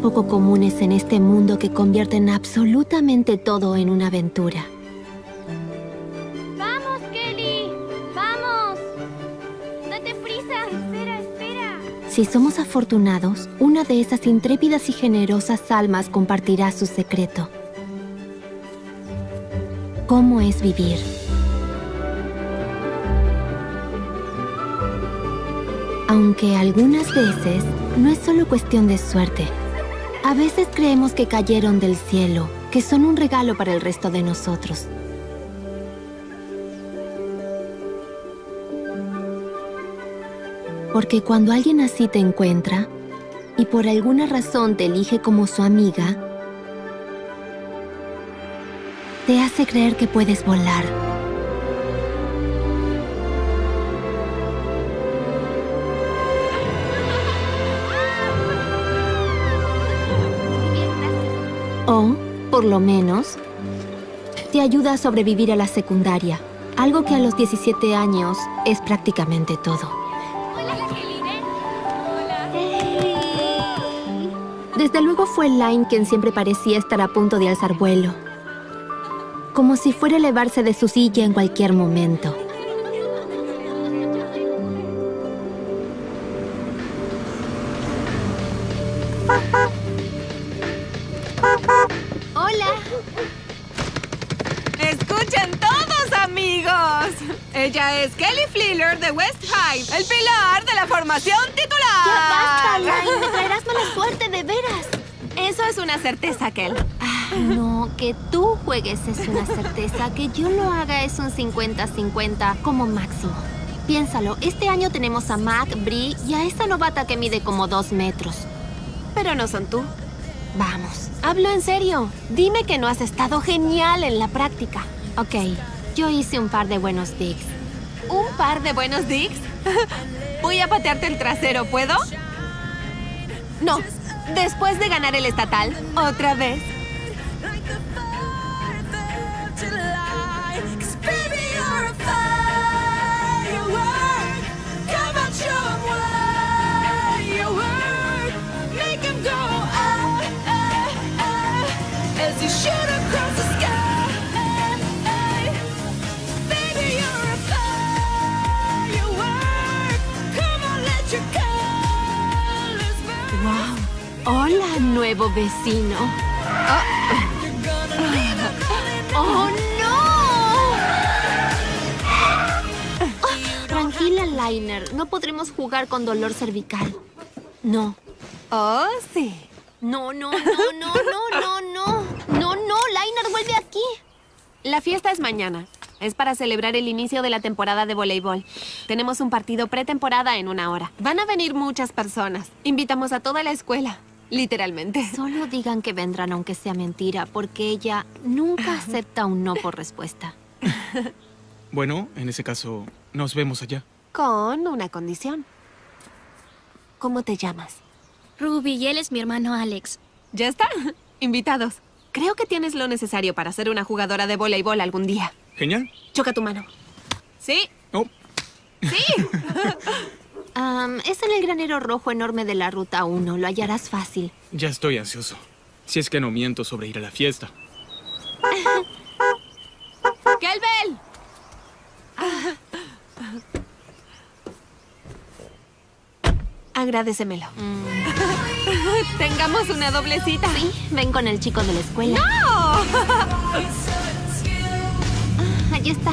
poco comunes en este mundo que convierten absolutamente todo en una aventura. ¡Vamos, Kelly! ¡Vamos! ¡Date prisa! ¡Espera, espera! Si somos afortunados, una de esas intrépidas y generosas almas compartirá su secreto. ¿Cómo es vivir? Aunque algunas veces no es solo cuestión de suerte. A veces creemos que cayeron del cielo, que son un regalo para el resto de nosotros. Porque cuando alguien así te encuentra, y por alguna razón te elige como su amiga, te hace creer que puedes volar. O, por lo menos, te ayuda a sobrevivir a la secundaria, algo que a los 17 años es prácticamente todo. ¡Hola, Kelly! ¡Ven! ¡Hola! Desde luego fue Line quien siempre parecía estar a punto de alzar vuelo, como si fuera a elevarse de su silla en cualquier momento. ¡Hola! ¡Escuchen todos, amigos! Ella es Kelly Fliller de West High, el pilar de la formación titular. ¡Ya basta, Line! ¡Me traerás mala suerte, de veras! Eso es una certeza, Kel. No, que tú juegues es una certeza, que yo lo haga es un 50-50 como máximo. Piénsalo, este año tenemos a Mac, Bree y a esa novata que mide como 2 metros. Pero no son tú. Vamos. Hablo en serio. Dime que no has estado genial en la práctica. Ok, yo hice un par de buenos digs. ¿Un par de buenos digs? Voy a patearte el trasero, ¿puedo? No. Después de ganar el estatal, otra vez. Wow. Hola, nuevo vecino. ¡Oh, no! Tranquila, Liner. No podremos jugar con dolor cervical. No. Oh, sí. No, no, no, no, no, no, no. No, no, Liner, vuelve aquí. La fiesta es mañana. Es para celebrar el inicio de la temporada de voleibol. Tenemos un partido pretemporada en 1 hora. Van a venir muchas personas. Invitamos a toda la escuela. Literalmente. Solo digan que vendrán aunque sea mentira, porque ella nunca acepta un no por respuesta. Bueno, en ese caso, nos vemos allá. Con una condición. ¿Cómo te llamas? Ruby, y él es mi hermano Alex. ¿Ya está? Invitados. Creo que tienes lo necesario para ser una jugadora de voleibol algún día. Genial. Choca tu mano. ¿Sí? Oh. ¡Sí! Es en el granero rojo enorme de la Ruta 1. Lo hallarás fácil. Ya estoy ansioso. Si es que no miento sobre ir a la fiesta. ¡Kelbel! Agradecemelo. Tengamos una doble cita. Sí, ven con el chico de la escuela. ¡No! Allí está.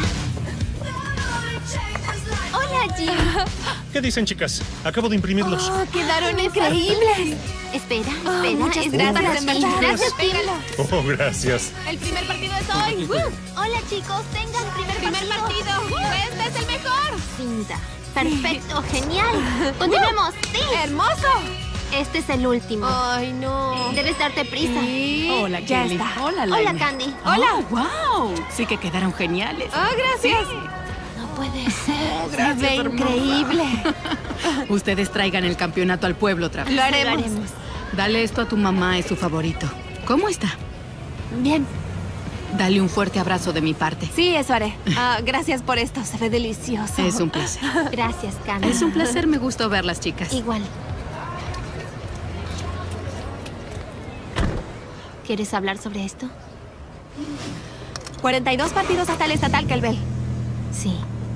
Hola, Jim. ¿Qué dicen, chicas? Acabo de imprimirlos. Oh, quedaron increíbles. Espera, espera. Muchas espera, gracias, espera. en verdad. Gracias, Tim. Oh, gracias. El primer partido es hoy. Hola, chicos. Tengan ¡Primer partido! ¡Este es el mejor! Cinta. Perfecto, genial. Continuemos. Sí. ¡Hermoso! Este es el último. ¡Ay, no! Debes darte prisa. Sí. Hola, Ya Kelly. está. Hola, Hola, Liner. Candy. Hola. Oh, wow. Sí que quedaron geniales. ¡Oh, gracias! No puede ser. Se ve increíble. Ustedes traigan el campeonato al pueblo otra vez. Lo haremos. Dale esto a tu mamá, es su favorito. ¿Cómo está? Bien. Dale un fuerte abrazo de mi parte. Sí, eso haré. Gracias por esto. Se ve delicioso. Es un placer. Gracias, Candy. Es un placer, me gustó verlas, chicas. Igual. ¿Quieres hablar sobre esto? 42 partidos hasta el estatal, Kelbel. Sí.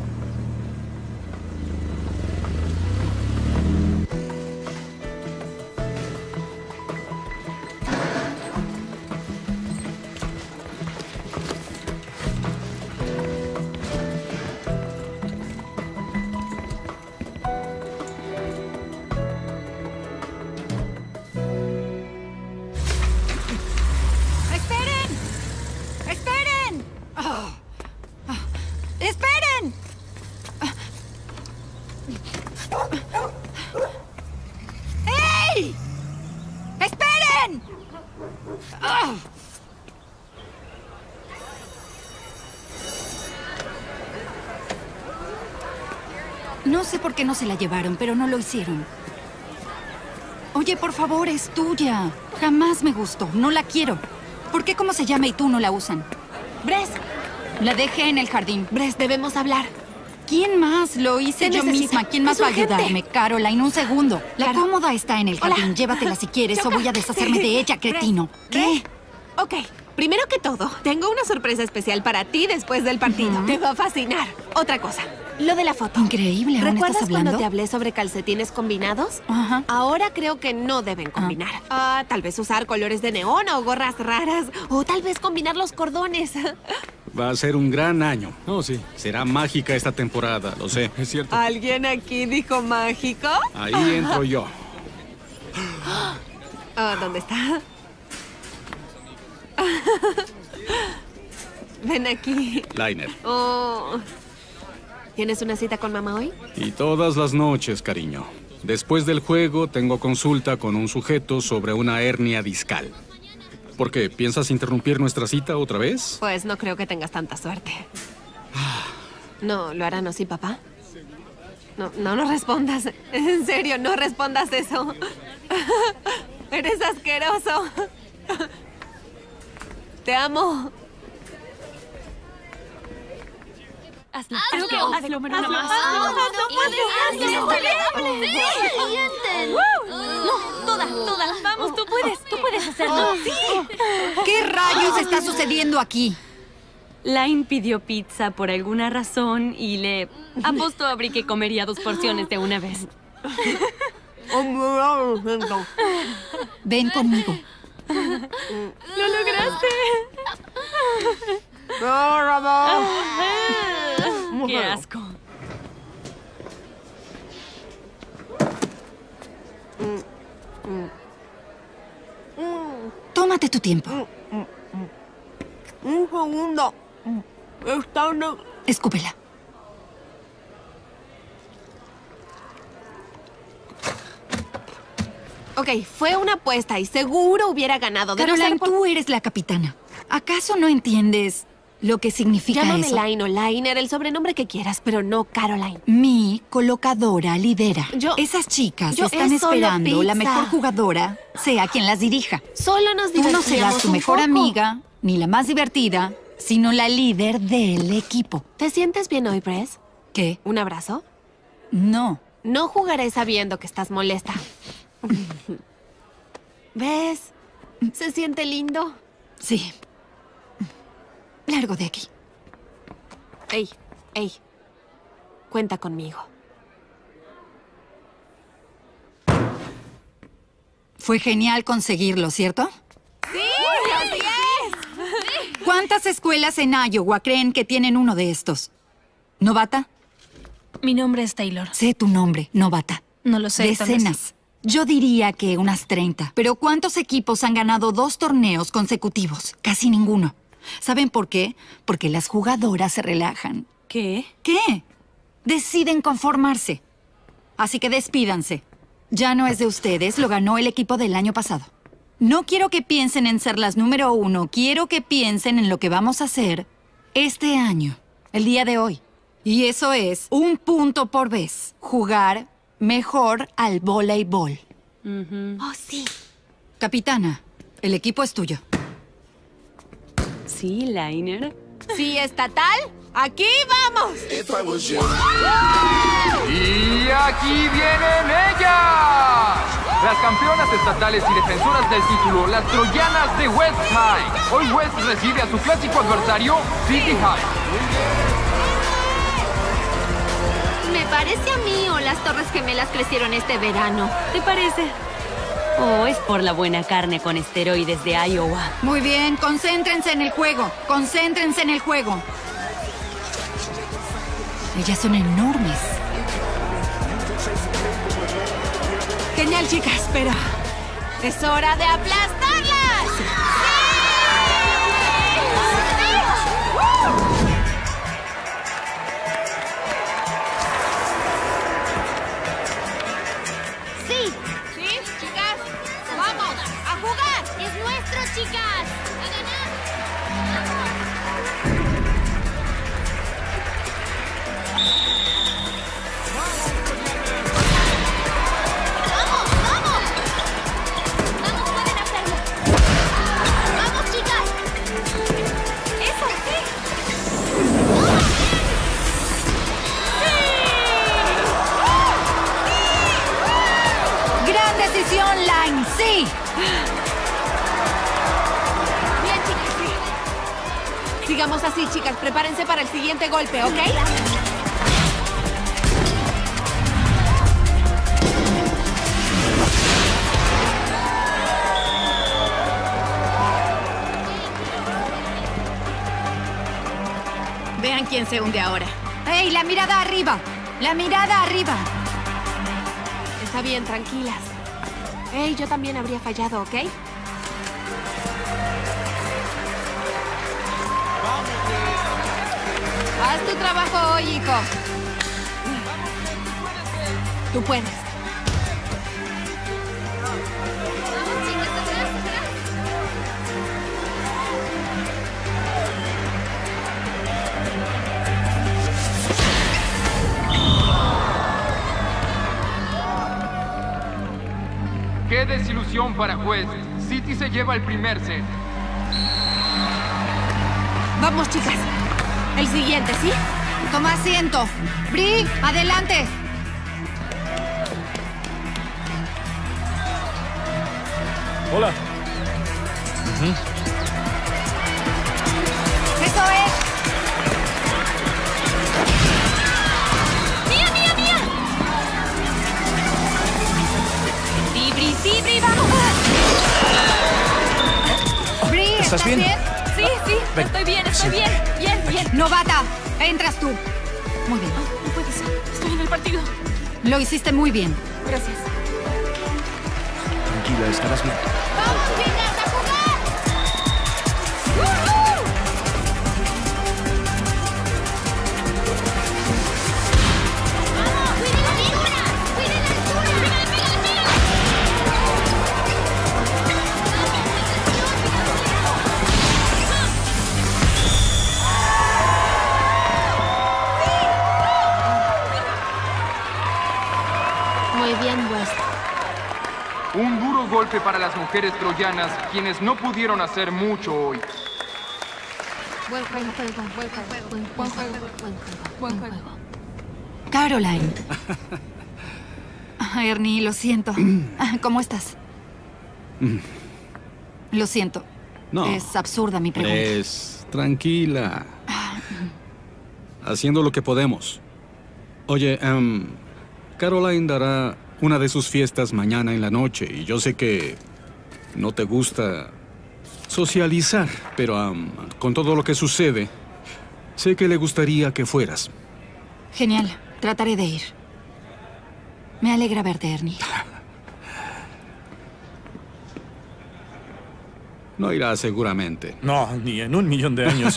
¡Esperen! ¡Ey! ¡Esperen! No sé por qué no se la llevaron, pero no lo hicieron. Oye, por favor, es tuya. Jamás me gustó. No la quiero. ¿Por qué cómo se llama y tú no la usan? Bress, La dejé en el jardín. Bress, debemos hablar. ¿Quién más? Lo hice Te yo necesita. misma. ¿Quién más Es va a urgente. ayudarme? Caroline, un segundo. La Caro. cómoda está en el jardín. Hola. Llévatela si quieres o Choca. voy a deshacerme de ella, cretino. ¿Qué? Ok, primero que todo, tengo una sorpresa especial para ti después del partido. Te va a fascinar. Otra cosa, lo de la foto. Increíble, ¿aún ¿Recuerdas estás hablando? cuando te hablé sobre calcetines combinados? Ajá. Ahora creo que no deben combinar. Tal vez usar colores de neón o gorras raras. O tal vez combinar los cordones. Va a ser un gran año. Oh, sí. Será mágica esta temporada, lo sé. Es cierto. ¿Alguien aquí dijo mágico? Ahí entro yo. ¿Dónde está? Ven aquí. Liner. Oh. ¿Tienes una cita con mamá hoy? Y todas las noches, cariño. Después del juego, tengo consulta con un sujeto sobre una hernia discal. ¿Por qué? ¿Piensas interrumpir nuestra cita otra vez? Pues no creo que tengas tanta suerte. No, ¿lo harán así, papá? No respondas. En serio, no respondas eso. Eres asqueroso. Te amo. Hazlo. Hazlo, Hazlo más. Toda. Vamos, tú puedes hacerlo. ¿Qué rayos está sucediendo aquí? Line pidió pizza por alguna razón y le apostó a Bri que comería 2 porciones de una vez. Ven conmigo. ¡Lo lograste! ¡Qué asco! Tómate tu tiempo. Un segundo. Está una... Escúpela. Ok, fue una apuesta y seguro hubiera ganado. De no Caroline, ser por- tú eres la capitana. ¿Acaso no entiendes lo que significa Llámame eso? Line o Liner, el sobrenombre que quieras, pero no Caroline. Mi colocadora lidera. Yo- Esas chicas yo- están es solo esperando la pizza. mejor jugadora, sea quien las dirija. Solo nos Tú no divertíamos serás tu un mejor poco. amiga, ni la más divertida, sino la líder del equipo. ¿Te sientes bien hoy, Bress? ¿Qué? ¿Un abrazo? No. No jugaré sabiendo que estás molesta. ¿Ves? ¿Se siente lindo? Sí. Largo de aquí. Ey. Cuenta conmigo. Fue genial conseguirlo, ¿cierto? ¡Sí! ¡Así es! ¿Cuántas escuelas en Iowa creen que tienen uno de estos? ¿Novata? Mi nombre es Taylor. Sé tu nombre, novata. No lo sé. tal vez. Decenas. Yo diría que unas 30. Pero ¿cuántos equipos han ganado 2 torneos consecutivos? Casi ninguno. ¿Saben por qué? Porque las jugadoras se relajan. ¿Qué? ¿Qué? Deciden conformarse. Así que despídanse. Ya no es de ustedes, lo ganó el equipo del año pasado. No quiero que piensen en ser las número 1, quiero que piensen en lo que vamos a hacer este año, el día de hoy. Y eso es 1 punto por vez. Jugar mejor al voleibol. Oh, sí. Capitana, el equipo es tuyo. Sí, Liner. Sí, estatal. ¡Aquí vamos! Y aquí vienen ellas, las campeonas estatales y defensoras del título, las troyanas de West High. Hoy West recibe a su clásico adversario, City High. ¿Me parece a mí o las Torres Gemelas crecieron este verano? ¿Te parece? Oh, es por la buena carne con esteroides de Iowa. Muy bien, concéntrense en el juego. Concéntrense en el juego. Ellas son enormes. Genial, chicas, pero es hora de aplastarlas. ¡Sí! ¿Sí, chicas? ¡Vamos! ¡A jugar! ¡Es nuestro, chicas! ¡A ganar! ¡Vamos! ¡Vamos! ¡Vamos, pueden hacerlo! ¡Vamos, chicas! ¡Eso, sí! ¡Gran decisión, Line! ¡Sí! Bien, chicas, sí. Sigamos así, chicas. Prepárense para el siguiente golpe, ¿ok? Vean quién se hunde ahora. ¡Ey, la mirada arriba! ¡La mirada arriba! Está bien, tranquilas. Hey, yo también habría fallado, ¿ok? Haz tu trabajo hoy, hijo. Tú puedes. ¡Vamos, chicas! ¡Atrás, atrás! ¡Qué desilusión para West! City se lleva el primer set. Vamos, chicas. El siguiente, ¿sí? Toma asiento. Bri, adelante. Hola. Eso es. ¡Mía, mía, mía! Sí, Bri, vamos. Bri, ¿estás bien? Sí, estoy bien, Bien. Novata, entras tú. Muy bien. No puede ser. Estoy en el partido. Lo hiciste muy bien. Gracias. Tranquila, estarás bien. ¡Vamos, chicas, a jugar! ¡Vamos! ¡Cuiden la altura! ¡Cuiden la altura! ¡Pégale! Muy bien, West. Un duro golpe para las mujeres troyanas, quienes no pudieron hacer mucho hoy. Buen juego. Buen juego. Caroline. Ernie, lo siento. ¿Cómo estás? Lo siento. No. Es absurda mi pregunta. Tranquila. Haciendo lo que podemos. Oye, Caroline dará una de sus fiestas mañana en la noche y yo sé que no te gusta socializar, pero con todo lo que sucede, sé que le gustaría que fueras. Genial. Trataré de ir. Me alegra verte, Ernie. No irá seguramente. No, ni en 1.000.000 de años.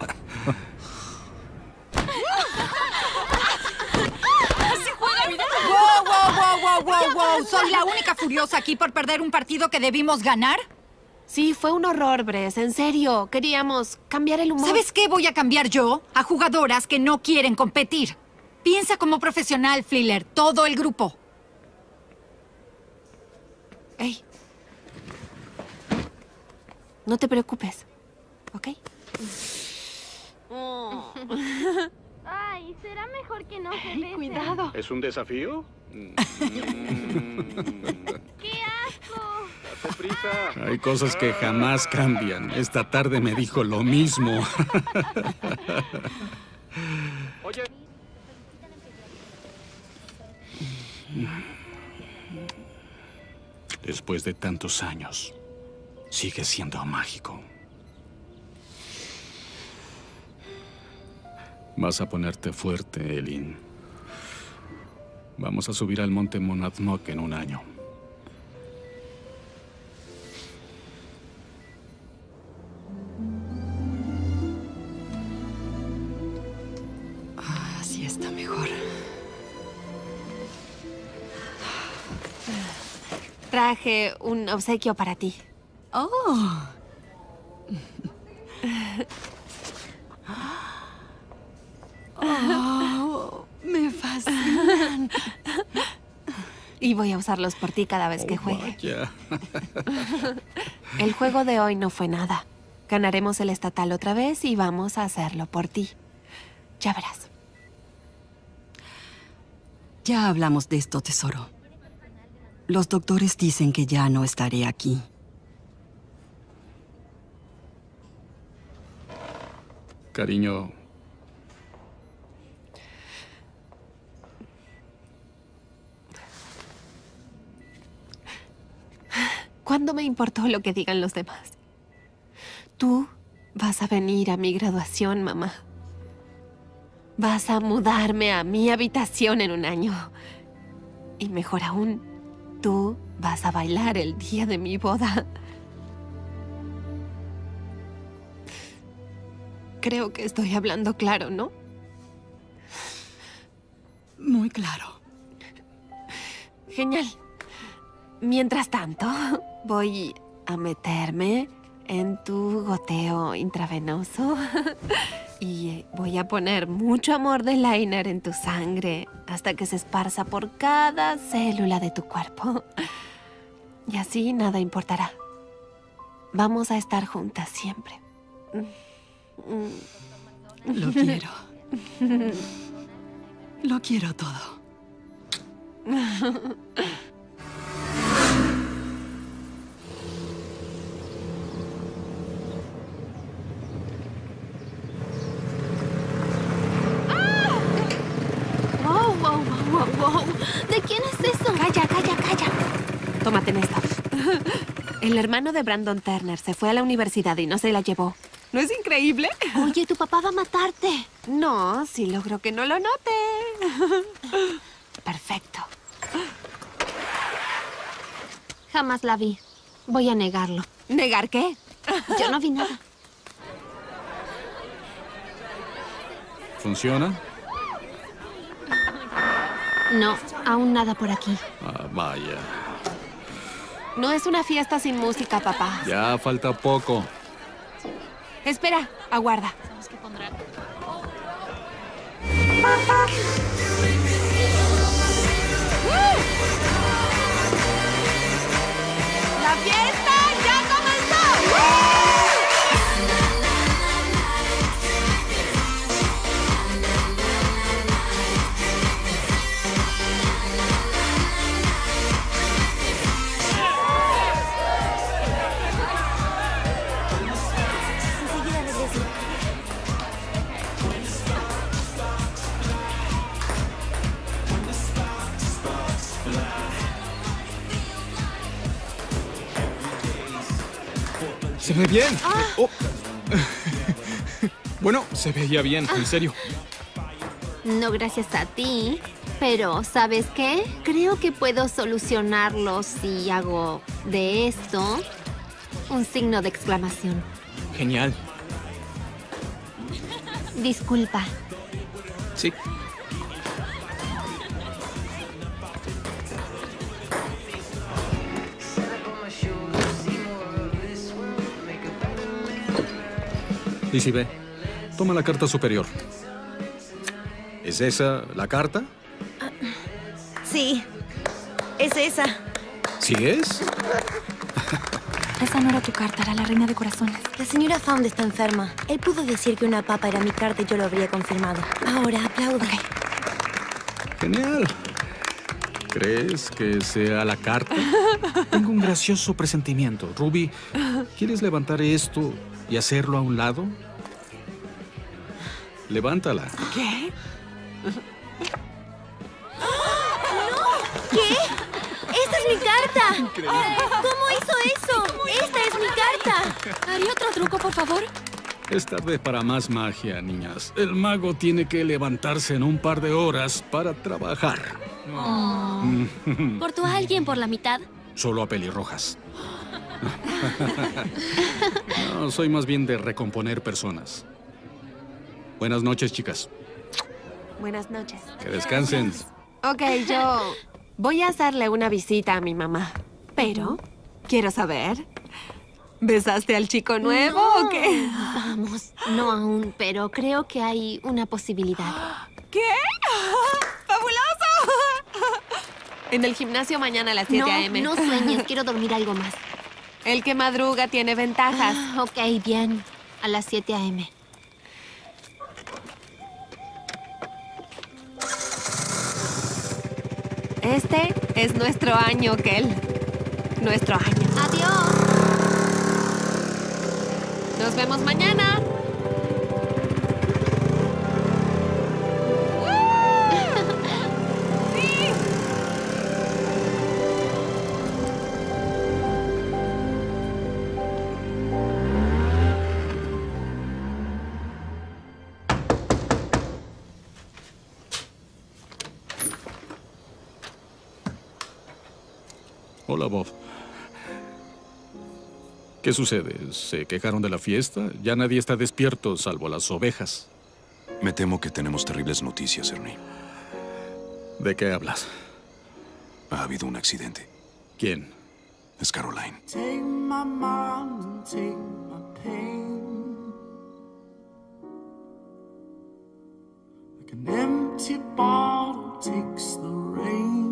Wow. ¿Soy la única furiosa aquí por perder un partido que debimos ganar? Sí, fue un horror, Bress. En serio. Queríamos cambiar el humor. ¿Sabes qué voy a cambiar yo? A jugadoras que no quieren competir. Piensa como profesional, Fliller. Todo el grupo. Ey. No te preocupes. ¿Ok? Ay, Ay, será mejor que no se besen. Cuidado. ¿Es un desafío? ¡Qué asco! ¡Date prisa! Hay cosas que jamás cambian. Esta tarde me dijo lo mismo. Oye. Después de tantos años, sigue siendo mágico. Vas a ponerte fuerte, Elin. Vamos a subir al monte Monadnock en un año. Así está mejor. Traje un obsequio para ti. ¡Oh! ¡Oh! ¡Me fascinan! Y voy a usarlos por ti cada vez que juegue. Vaya. El juego de hoy no fue nada. Ganaremos el estatal otra vez y vamos a hacerlo por ti. Ya verás. Ya hablamos de esto, tesoro. Los doctores dicen que ya no estaré aquí. Cariño. ¿Cuándo me importó lo que digan los demás? Tú vas a venir a mi graduación, mamá. Vas a mudarme a mi habitación en un año. Y mejor aún, tú vas a bailar el día de mi boda. Creo que estoy hablando claro, ¿no? Muy claro. Genial. Mientras tanto, voy a meterme en tu goteo intravenoso y voy a poner mucho amor de liner en tu sangre hasta que se esparza por cada célula de tu cuerpo. Y así nada importará. Vamos a estar juntas siempre. Lo quiero. Lo quiero todo. Wow. ¿De quién es eso? Calla. Tómate esto. El hermano de Brandon Turner se fue a la universidad y no se la llevó. ¿No es increíble? Oye, tu papá va a matarte. No, sí logro que no lo note. Perfecto. Jamás la vi. Voy a negarlo. ¿Negar qué? Yo no vi nada. ¿Funciona? No, aún nada por aquí. Ah, vaya. No es una fiesta sin música, papá. Ya falta poco. Espera, aguarda. ¡La fiesta ya comenzó! Se ve bien. Oh. Bueno, se veía bien, en serio. No gracias a ti. Pero, ¿sabes qué? Creo que puedo solucionarlo si hago de esto un signo de exclamación. Genial. Disculpa. Sí. Lizzie, ve. Toma la carta superior. ¿Es esa la carta? Sí, es esa. ¿Sí es? Esa no era tu carta, era la reina de corazones. La señora Found está enferma. Él pudo decir que una papa era mi carta y yo lo habría confirmado. Ahora, aplauda. Genial. ¿Crees que sea la carta? Tengo un gracioso presentimiento. Ruby, ¿quieres levantar esto y hacerlo a un lado? Levántala. ¿Qué? ¿Qué? ¡Esta es mi carta! ¿Cómo hizo eso? ¡Esta es mi carta! ¿Haría otro truco, por favor? Es tarde para más magia, niñas. El mago tiene que levantarse en un par de horas para trabajar. ¿Cortó a alguien por la mitad? Solo a pelirrojas. No, soy más bien de recomponer personas. Buenas noches, chicas. Buenas noches. Que descansen. Ok, yo voy a hacerle una visita a mi mamá. Pero quiero saber, ¿besaste al chico nuevo o qué? Vamos, no aún, pero creo que hay una posibilidad. ¿Qué? ¡Fabuloso! En el gimnasio mañana a las 7 a.m. No sueñes, quiero dormir algo más. El que madruga tiene ventajas. Ok, bien. A las 7 a.m. Este es nuestro año, Kel. Nuestro año. Adiós. Nos vemos mañana. ¡Sí! Hola, Bob. ¿Qué sucede? ¿Se quejaron de la fiesta? Ya nadie está despierto, salvo las ovejas. Me temo que tenemos terribles noticias, Ernie. ¿De qué hablas? Ha habido un accidente. ¿Quién? Es Caroline. Take my mind and take my pain. Like an empty bottle takes the rain.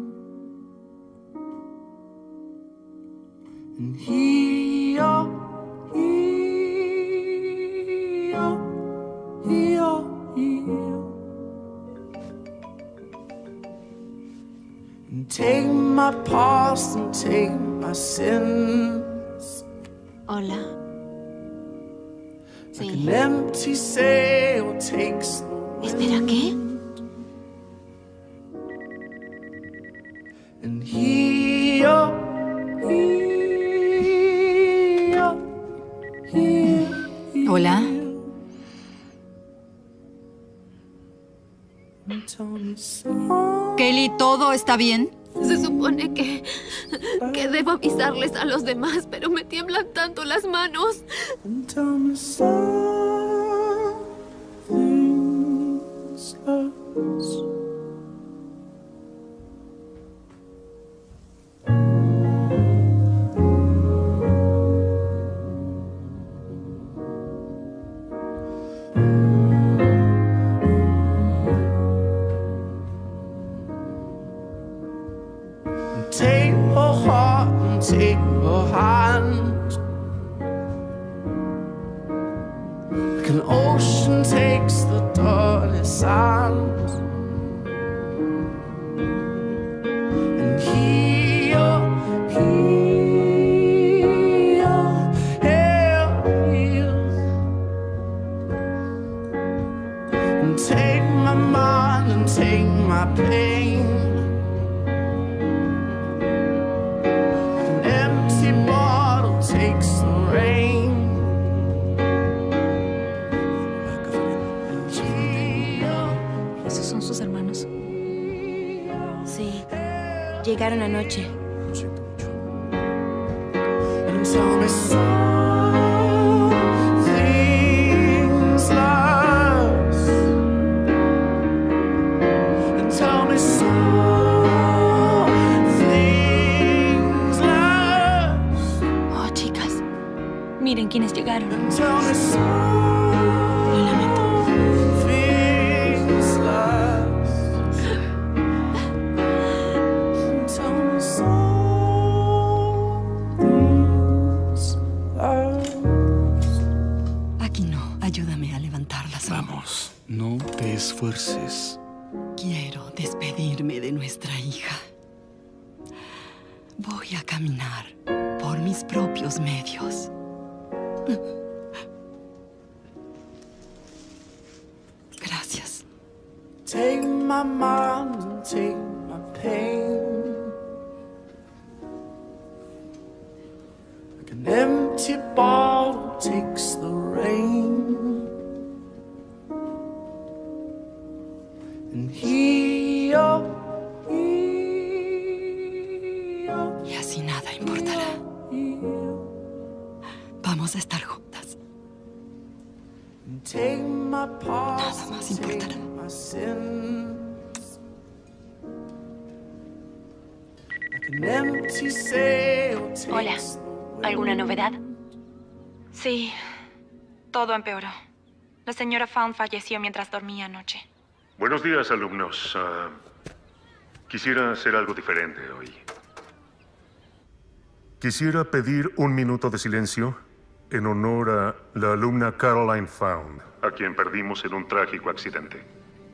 And here, and take my past and take my sins. Hola. Like an empty sail takes the wind. Espera, ¿qué? And here, Hola. Kelly, ¿todo está bien? Se supone que debo avisarles a los demás, pero me tiemblan tanto las manos. Take her heart and take her hand. Like an ocean takes the dirty sand. And here, and take my mind and take my pain. Takes the rain. ¿Esos son sus hermanos? Sí, llegaron anoche. Lo siento mucho. And tell me something's lost. And tell me something's lost. Oh, chicas. Miren quiénes llegaron. And tell me Lo lamento. something's lost. And tell me something's despedirme de nuestra hija. Voy a caminar por mis propios medios. Gracias. Take my mind and take my pain. Like an empty bottle takes the rain. And here, y así nada importará. Vamos a estar juntas. Nada más importará. Hola, ¿alguna novedad? Sí, todo empeoró. La señora Found falleció mientras dormía anoche. Buenos días, alumnos. Quisiera hacer algo diferente hoy. Quisiera pedir un minuto de silencio en honor a la alumna Caroline Found, a quien perdimos en un trágico accidente.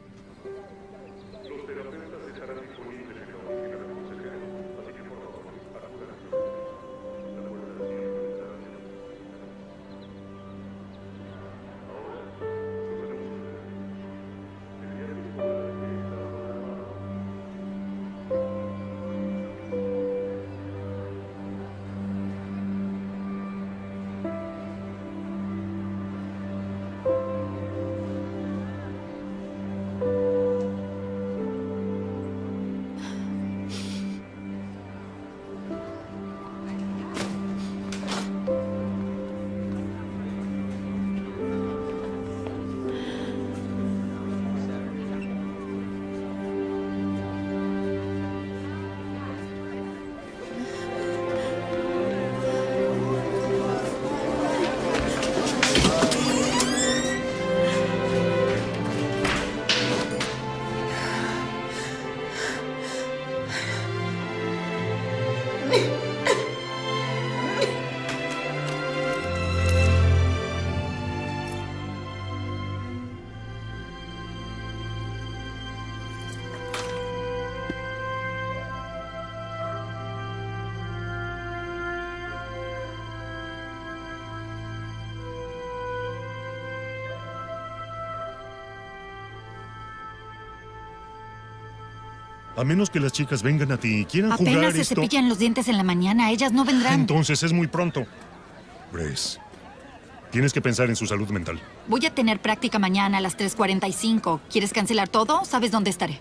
A menos que las chicas vengan a ti y quieran jugar Apenas se esto... cepillan los dientes en la mañana. Ellas no vendrán. Entonces es muy pronto. Grace, tienes que pensar en su salud mental. Voy a tener práctica mañana a las 3:45. ¿Quieres cancelar todo? ¿Sabes dónde estaré?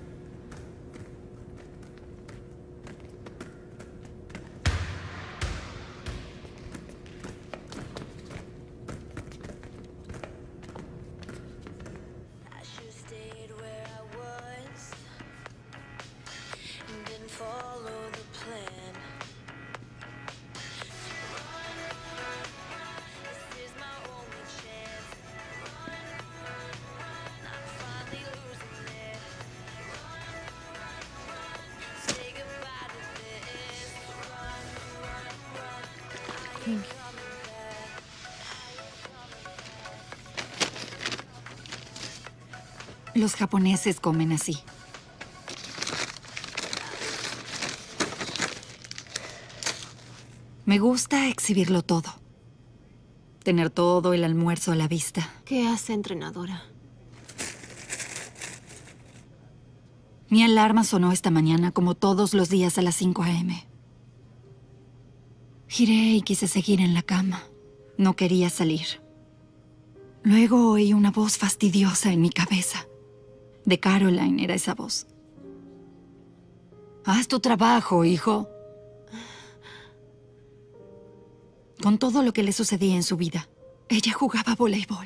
Los japoneses comen así. Me gusta exhibirlo todo. Tener todo el almuerzo a la vista. ¿Qué hace, entrenadora? Mi alarma sonó esta mañana como todos los días a las 5 a.m. Giré y quise seguir en la cama. No quería salir. Luego oí una voz fastidiosa en mi cabeza. De Caroline era esa voz. Haz tu trabajo, hijo. Con todo lo que le sucedía en su vida, ella jugaba voleibol.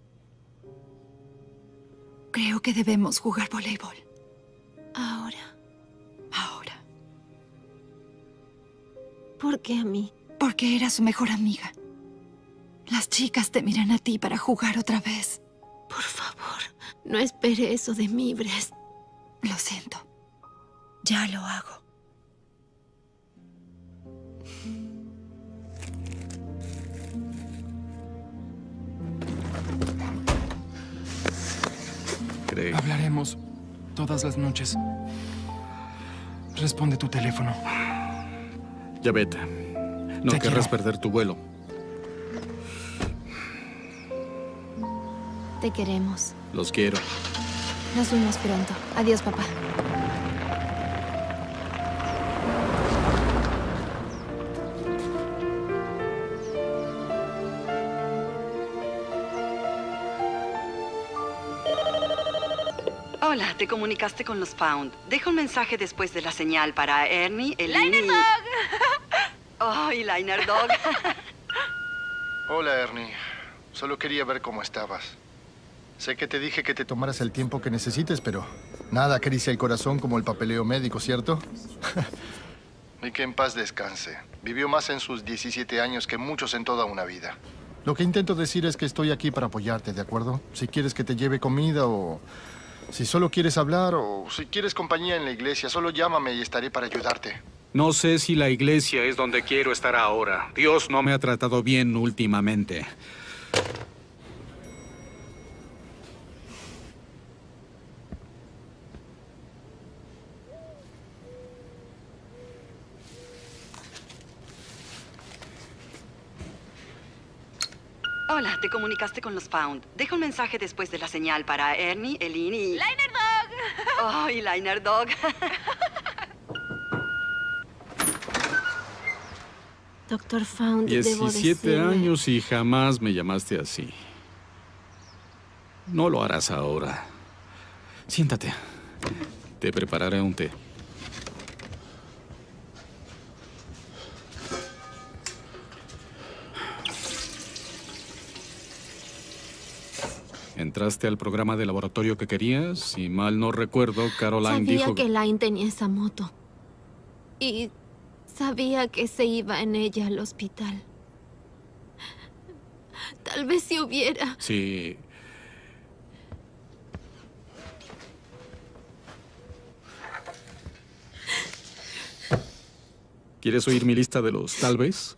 Creo que debemos jugar voleibol. Ahora. Ahora. ¿Por qué a mí? Porque era su mejor amiga. Las chicas te miran a ti para jugar otra vez. Por favor, no espere eso de mí, Brest. Lo siento. Ya lo hago. Hablaremos todas las noches. Responde tu teléfono. Ya vete. No querrás perder tu vuelo. Te queremos. Los quiero. Nos vemos pronto. Adiós, papá. Hola, te comunicaste con los Found. Deja un mensaje después de la señal para Ernie, Eleni... ¡Liner Dog! ¡Oh, y Liner Dog! Hola, Ernie. Solo quería ver cómo estabas. Sé que te dije que te tomaras el tiempo que necesites, pero nada acaricia el corazón como el papeleo médico, ¿cierto? Y que en paz descanse. Vivió más en sus 17 años que muchos en toda una vida. Lo que intento decir es que estoy aquí para apoyarte, ¿de acuerdo? Si quieres que te lleve comida o... si solo quieres hablar o si quieres compañía en la iglesia, solo llámame y estaré para ayudarte. No sé si la iglesia es donde quiero estar ahora. Dios no me ha tratado bien últimamente. Hola, te comunicaste con los Found. Deja un mensaje después de la señal para Ernie, Eleni... ¡Liner Dog! ¡Oh, y Liner Dog! Doctor Found, debo 17 decirle... años y jamás me llamaste así. No lo harás ahora. Siéntate. Te prepararé un té. ¿Entraste al programa de laboratorio que querías? Si mal no recuerdo, Caroline dijo... Sabía que Line tenía esa moto. Y sabía que se iba en ella al hospital. Tal vez si hubiera... Sí. ¿Quieres oír mi lista de los tal vez?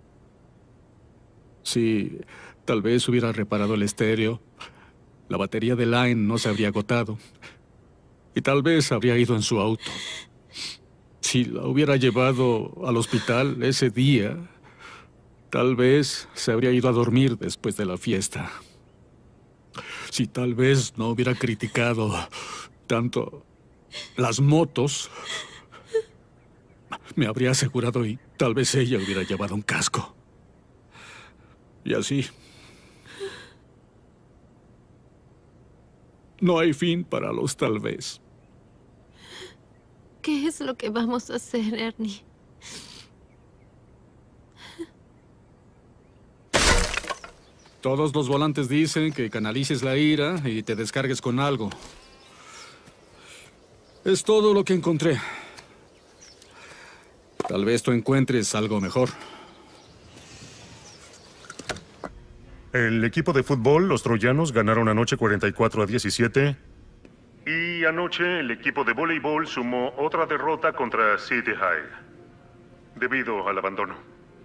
Sí, tal vez hubiera reparado el estéreo. La batería de Line no se habría agotado. Y tal vez habría ido en su auto. Si la hubiera llevado al hospital ese día, tal vez se habría ido a dormir después de la fiesta. Si tal vez no hubiera criticado tanto las motos, me habría asegurado y tal vez ella hubiera llevado un casco. Y así... no hay fin para los tal vez. ¿Qué es lo que vamos a hacer, Ernie? Todos los volantes dicen que canalices la ira y te descargues con algo. Es todo lo que encontré. Tal vez tú encuentres algo mejor. El equipo de fútbol, los troyanos, ganaron anoche 44-17. Y anoche el equipo de voleibol sumó otra derrota contra City High, debido al abandono.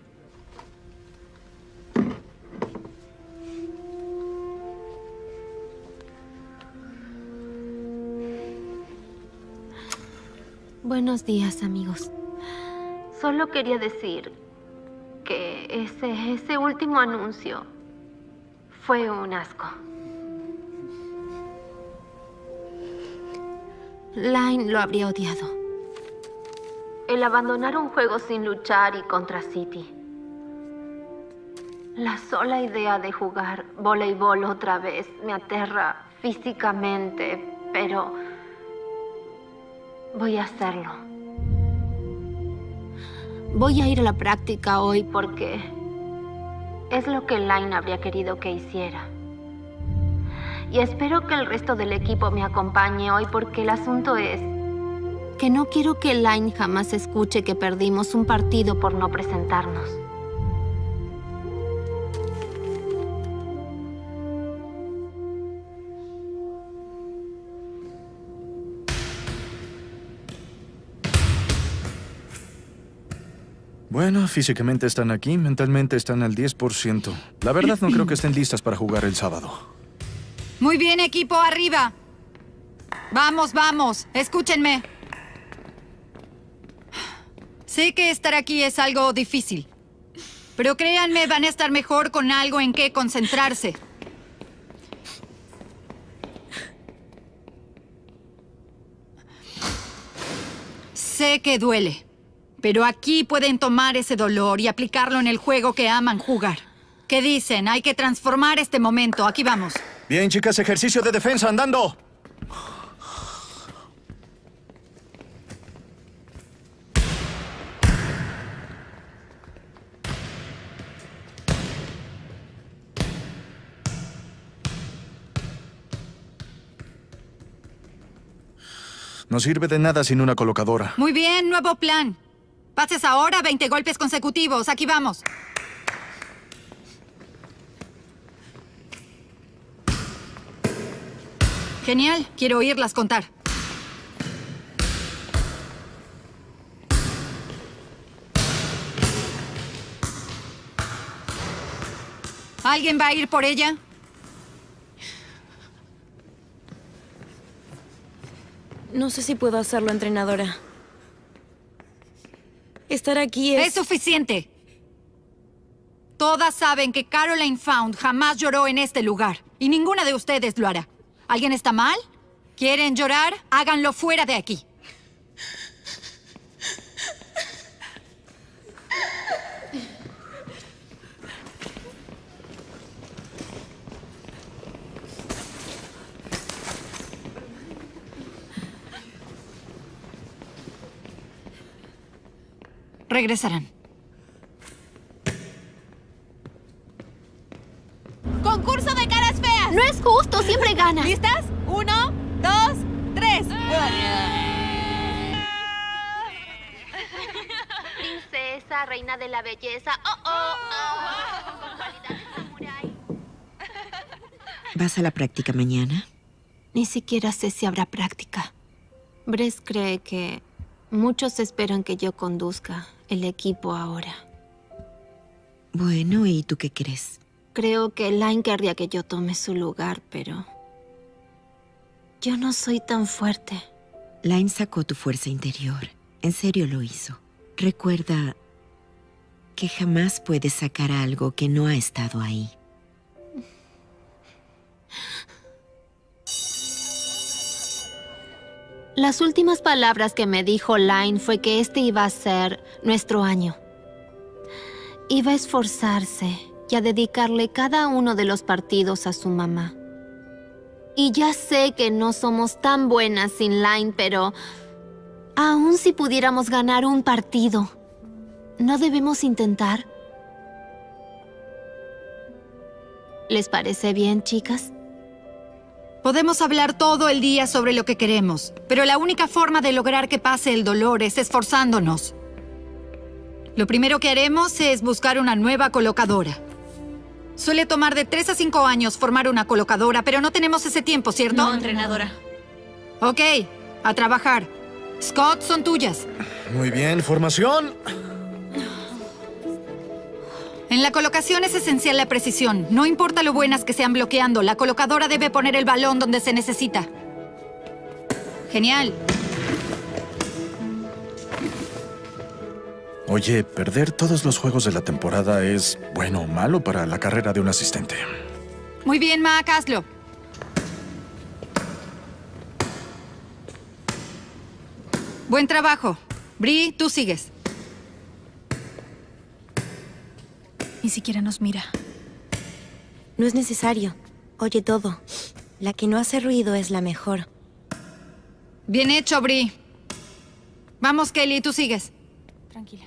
Buenos días, amigos. Solo quería decir que ese último anuncio fue un asco. Line lo habría odiado. El abandonar un juego sin luchar y contra City. La sola idea de jugar voleibol otra vez me aterra físicamente, pero voy a hacerlo. Voy a ir a la práctica hoy porque es lo que Line habría querido que hiciera. Y espero que el resto del equipo me acompañe hoy porque el asunto es que no quiero que Line jamás escuche que perdimos un partido por no presentarnos. Bueno, físicamente están aquí, mentalmente están al 10%. La verdad no creo que estén listas para jugar el sábado. Muy bien, equipo, arriba. Vamos, vamos. Escúchenme. Sé que estar aquí es algo difícil. Pero créanme, van a estar mejor con algo en qué concentrarse. Sé que duele, pero aquí pueden tomar ese dolor y aplicarlo en el juego que aman jugar. ¿Qué dicen? Hay que transformar este momento. Aquí vamos. Bien, chicas, ejercicio de defensa, andando. No sirve de nada sin una colocadora. Muy bien, nuevo plan. Pases ahora 20 golpes consecutivos. Aquí vamos. Genial. Quiero oírlas contar. ¿Alguien va a ir por ella? No sé si puedo hacerlo, entrenadora. Estar aquí es... ¡Es suficiente! Todas saben que Caroline Found jamás lloró en este lugar. Y ninguna de ustedes lo hará. ¿Alguien está mal? ¿Quieren llorar? Háganlo fuera de aquí. Regresarán. ¡Concurso de caras feas! No es justo, siempre gana. ¿Listas? 1, 2, 3. Princesa, reina de la belleza. Con cualidades samurái. ¿Vas a la práctica mañana? Ni siquiera sé si habrá práctica. Bress cree que muchos esperan que yo conduzca el equipo ahora. Bueno, ¿y tú qué crees? Creo que Line querría que yo tome su lugar, pero yo no soy tan fuerte. Line sacó tu fuerza interior. En serio lo hizo. Recuerda que jamás puedes sacar algo que no ha estado ahí. Las últimas palabras que me dijo Line fue que este iba a ser nuestro año. Iba a esforzarse y a dedicarle cada uno de los partidos a su mamá. Y ya sé que no somos tan buenas sin Line, pero aún si pudiéramos ganar un partido, ¿no debemos intentar? ¿Les parece bien, chicas? Podemos hablar todo el día sobre lo que queremos, pero la única forma de lograr que pase el dolor es esforzándonos. Lo primero que haremos es buscar una nueva colocadora. Suele tomar de 3 a 5 años formar una colocadora, pero no tenemos ese tiempo, ¿cierto? No, entrenadora. Ok, a trabajar. Scott, son tuyas. Muy bien, formación. En la colocación es esencial la precisión. No importa lo buenas que sean bloqueando, la colocadora debe poner el balón donde se necesita. Genial. Oye, perder todos los juegos de la temporada es bueno o malo para la carrera de un asistente. Muy bien, Mac, hazlo. Buen trabajo. Bree, tú sigues. Ni siquiera nos mira. No es necesario. Oye todo. La que no hace ruido es la mejor. Bien hecho, Bree. Vamos, Kelly, tú sigues. Tranquila.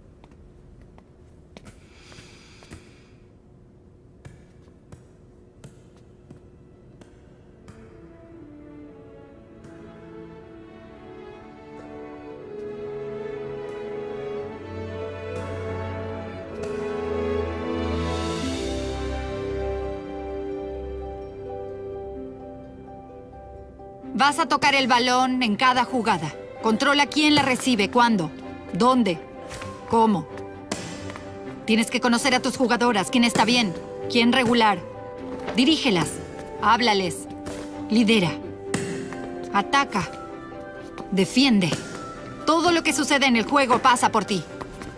Vas a tocar el balón en cada jugada. Controla quién la recibe, cuándo, dónde, cómo. Tienes que conocer a tus jugadoras, quién está bien, quién regular. Dirígelas, háblales, lidera. Ataca. Defiende. Todo lo que sucede en el juego pasa por ti.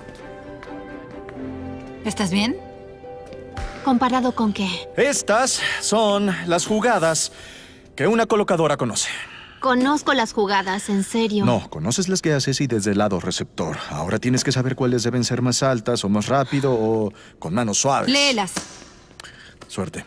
¿Estás bien? ¿Comparado con qué? Estas son las jugadas que una colocadora conoce. Conozco las jugadas, en serio. No, conoces las que haces y desde el lado receptor. Ahora tienes que saber cuáles deben ser más altas o más rápido o con manos suaves. Léelas. Suerte.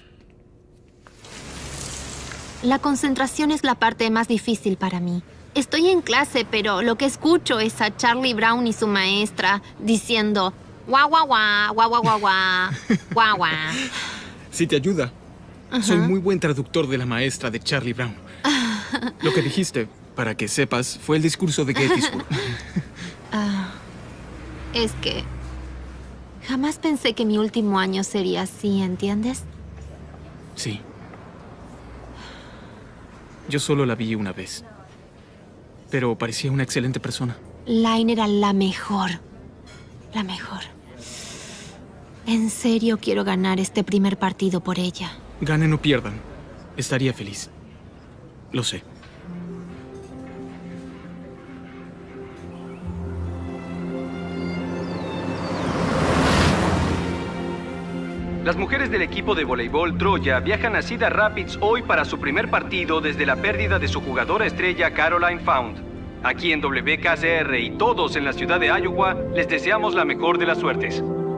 La concentración es la parte más difícil para mí. Estoy en clase, pero lo que escucho es a Charlie Brown y su maestra diciendo guau, guau, guau, guau, guau, guau, guau, guau. Si te ayuda. Soy muy buen traductor de la maestra de Charlie Brown. Lo que dijiste, para que sepas, fue el discurso de Gettysburg. Es que jamás pensé que mi último año sería así, ¿entiendes? Sí. Yo solo la vi una vez. Pero parecía una excelente persona. Line era la mejor. La mejor. En serio quiero ganar este primer partido por ella. Ganen o pierdan, estaría feliz. Lo sé. Las mujeres del equipo de voleibol Troya viajan a Cedar Rapids hoy para su primer partido desde la pérdida de su jugadora estrella Caroline Found. Aquí en WKCR y todos en la ciudad de Iowa les deseamos la mejor de las suertes.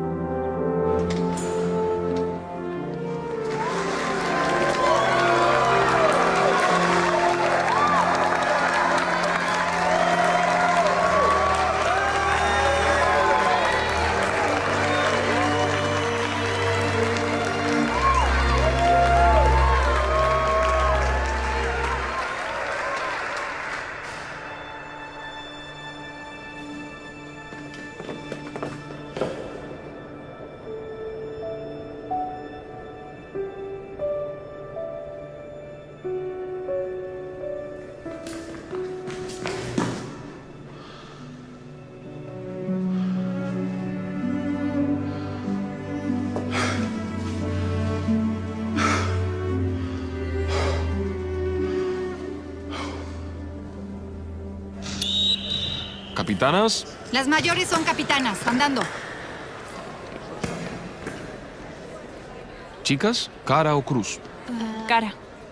¿Capitanas? Las mayores son capitanas, andando. ¿Chicas? ¿Cara o Cruz? Cara.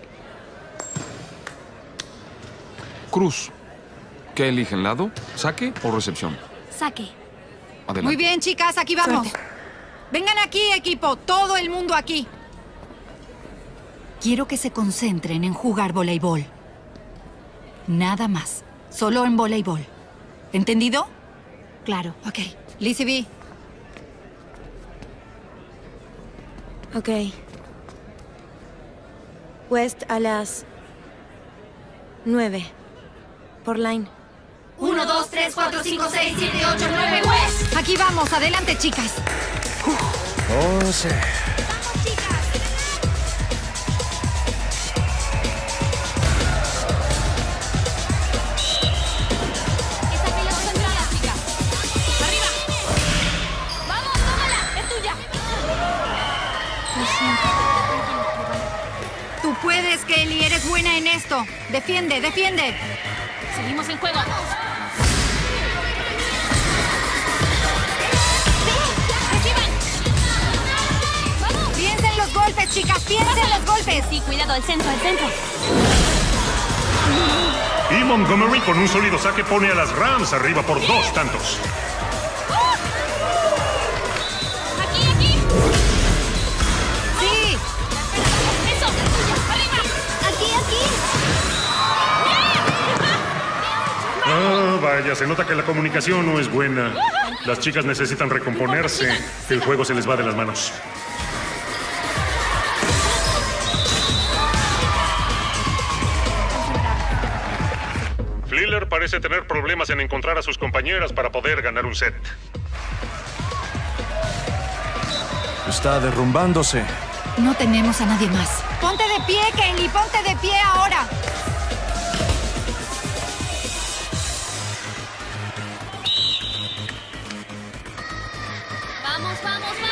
Cruz. ¿Qué eligen, lado? ¿Saque o recepción? Saque. Adelante. Muy bien, chicas, aquí vamos. Suerte. Vengan aquí, equipo. Todo el mundo aquí. Quiero que se concentren en jugar voleibol. Nada más. Solo en voleibol. ¿Entendido? Claro. Ok. Lizzie B. Ok. West a las 9. Por line. 1, 2, 3, 4, 5, 6, 7, 8, 9, West. Aquí vamos. Adelante, chicas. 12. Tú puedes, Kelly. Eres buena en esto. Defiende, defiende. Seguimos en juego. Piensen los golpes, chicas. Piensen los golpes. Sí, cuidado, el centro, el centro. Y Montgomery con un sólido saque pone a las Rams arriba por 2 tantos. Aquí, aquí. Sí. Eso, arriba. Aquí, aquí. Ah, vaya, se nota que la comunicación no es buena. Las chicas necesitan recomponerse. El juego se les va de las manos. Fliller parece tener problemas en encontrar a sus compañeras para poder ganar un set. Está derrumbándose. No tenemos a nadie más. Ponte de pie, Kelly. Ponte de pie ahora. Vamos, vamos, vamos.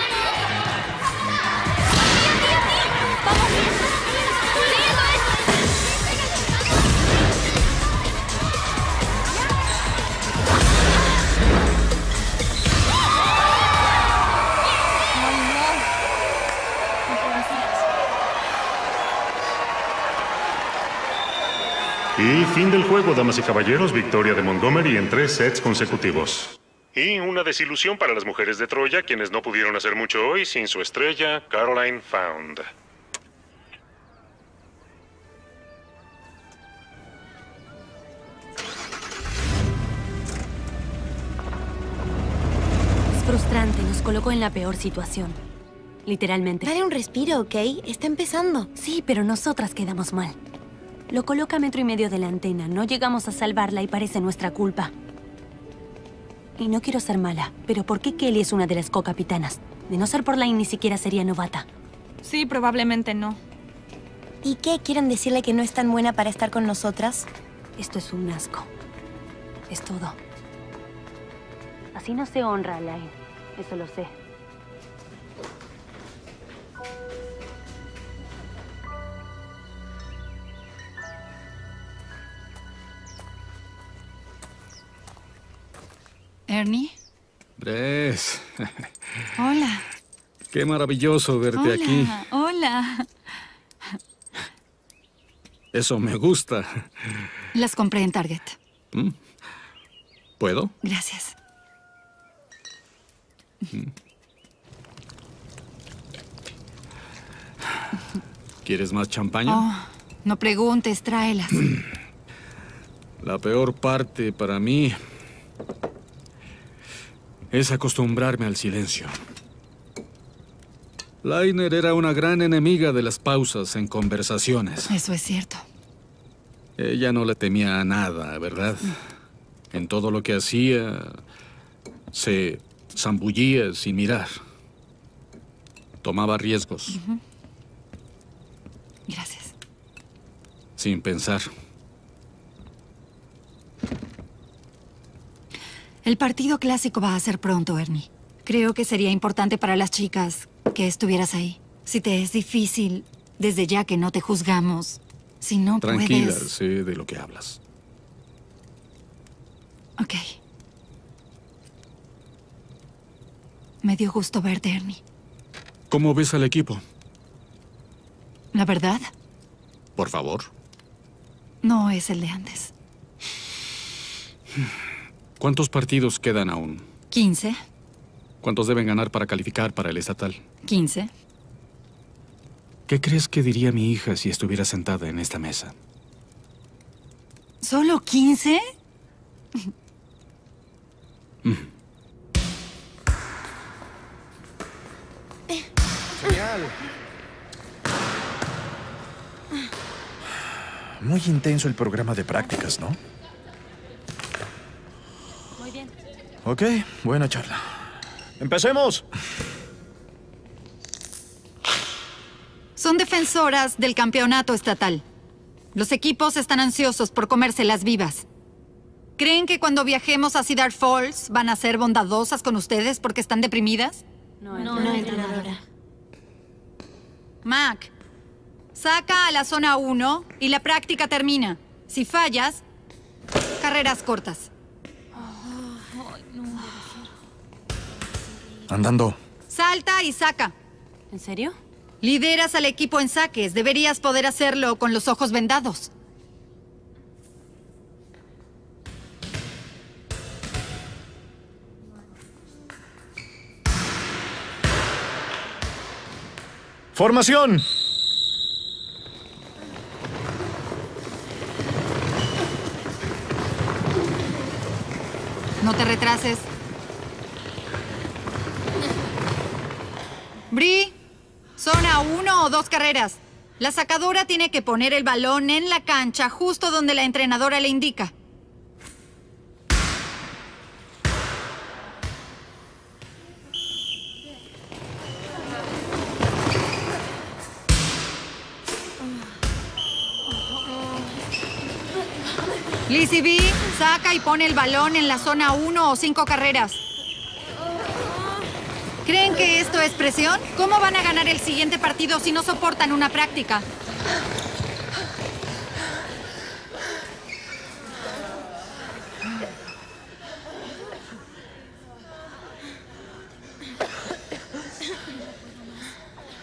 Aquí, aquí, aquí. Vamos. Sí, eso es. Y fin del juego, damas y caballeros. Victoria de Montgomery en 3 sets consecutivos. Y una desilusión para las mujeres de Troya, quienes no pudieron hacer mucho hoy sin su estrella, Caroline Found. Es frustrante, nos colocó en la peor situación. Literalmente. Dale un respiro, ¿ok? Está empezando. Sí, pero nosotras quedamos mal. Lo coloca a 1,5 metros de la antena. No llegamos a salvarla y parece nuestra culpa. Y no quiero ser mala, pero ¿por qué Kelly es una de las co-capitanas? De no ser por Line, ni siquiera sería novata. Sí, probablemente no. ¿Y qué? ¿Quieren decirle que no es tan buena para estar con nosotras? Esto es un asco. Es todo. Así no se honra a Line. Eso lo sé. Ernie. Bress. Hola. Qué maravilloso verte aquí. Hola. Eso me gusta. Las compré en Target. ¿Puedo? Gracias. ¿Quieres más champaña? Oh, no preguntes, tráelas. La peor parte para mí es acostumbrarme al silencio. Liner era una gran enemiga de las pausas en conversaciones. Eso es cierto. Ella no le temía a nada, ¿verdad? En todo lo que hacía, se zambullía sin mirar. Tomaba riesgos. Gracias. Sin pensar. El partido clásico va a ser pronto, Ernie. Creo que sería importante para las chicas que estuvieras ahí. Si te es difícil, desde ya que no te juzgamos, si no Tranquila, puedes... sé de lo que hablas. Ok. Me dio gusto verte, Ernie. ¿Cómo ves al equipo? La verdad, Por favor. no es el de antes. ¿Cuántos partidos quedan aún? 15, ¿Cuántos deben ganar para calificar para el estatal? 15. ¿Qué crees que diría mi hija si estuviera sentada en esta mesa? ¿Solo 15? Genial. Muy intenso el programa de prácticas, ¿no? Muy bien. Ok, buena charla. ¡Empecemos! Son defensoras del campeonato estatal. Los equipos están ansiosos por comérselas vivas. ¿Creen que cuando viajemos a Cedar Falls van a ser bondadosas con ustedes porque están deprimidas? No, entrenadora. Mac, saca a la zona 1 y la práctica termina. Si fallas, carreras cortas. Andando. Salta y saca. ¿En serio? Lideras al equipo en saques. Deberías poder hacerlo con los ojos vendados. ¡Formación! No te retrases. Bree, zona 1 o 2 carreras. La sacadora tiene que poner el balón en la cancha justo donde la entrenadora le indica. Lizzie B, saca y pone el balón en la zona 1 o 5 carreras. ¿Creen que esto es presión? ¿Cómo van a ganar el siguiente partido si no soportan una práctica?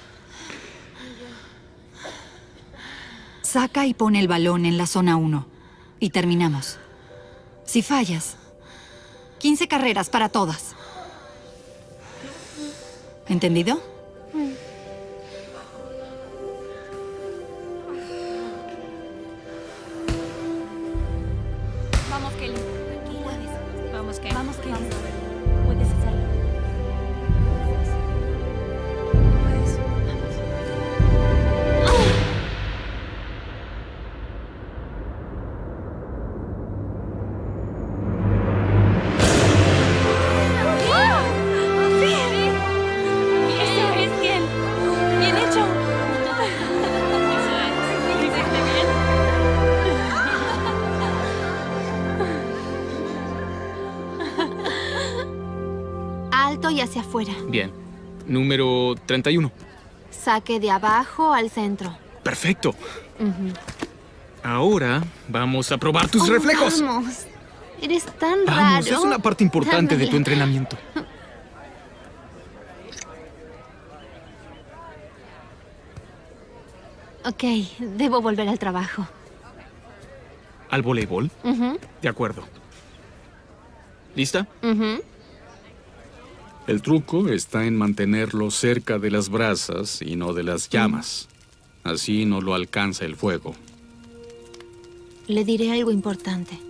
Saca y pone el balón en la zona 1. y terminamos. Si fallas, 15 carreras para todas. ¿Entendido? Vamos, Kelly. Puedes. Vamos, Kelly. Vamos, Kelly. Puedes hacerlo. Eso es bien. Bien hecho. ¿Hiciste bien? Alto y hacia afuera. Bien. Número 31. Saque de abajo al centro. Perfecto. Ujú. Ahora vamos a probar tus reflejos. Vamos. Eres tan Vamos, raro. es una parte importante de tu Dámela. entrenamiento. Ok, debo volver al trabajo. ¿Al voleibol? Ujú, De acuerdo. ¿Lista? ujú. El truco está en mantenerlo cerca de las brasas y no de las llamas. Así no lo alcanza el fuego. Le diré algo importante.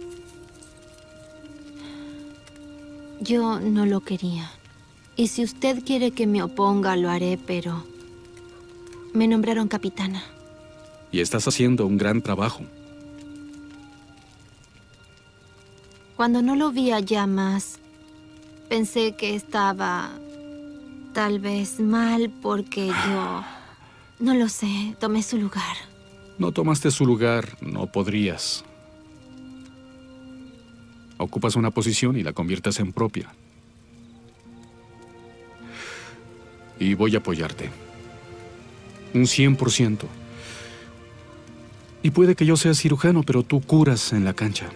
Yo no lo quería. Y si usted quiere que me oponga, lo haré, pero... me nombraron capitana. Y estás haciendo un gran trabajo. Cuando no lo vi allá más, pensé que estaba... tal vez mal porque yo... no lo sé, tomé su lugar. No tomaste su lugar, no podrías. Ocupas una posición y la conviertes en propia. Y voy a apoyarte. Un 100%. Y puede que yo sea cirujano, pero tú curas en la cancha.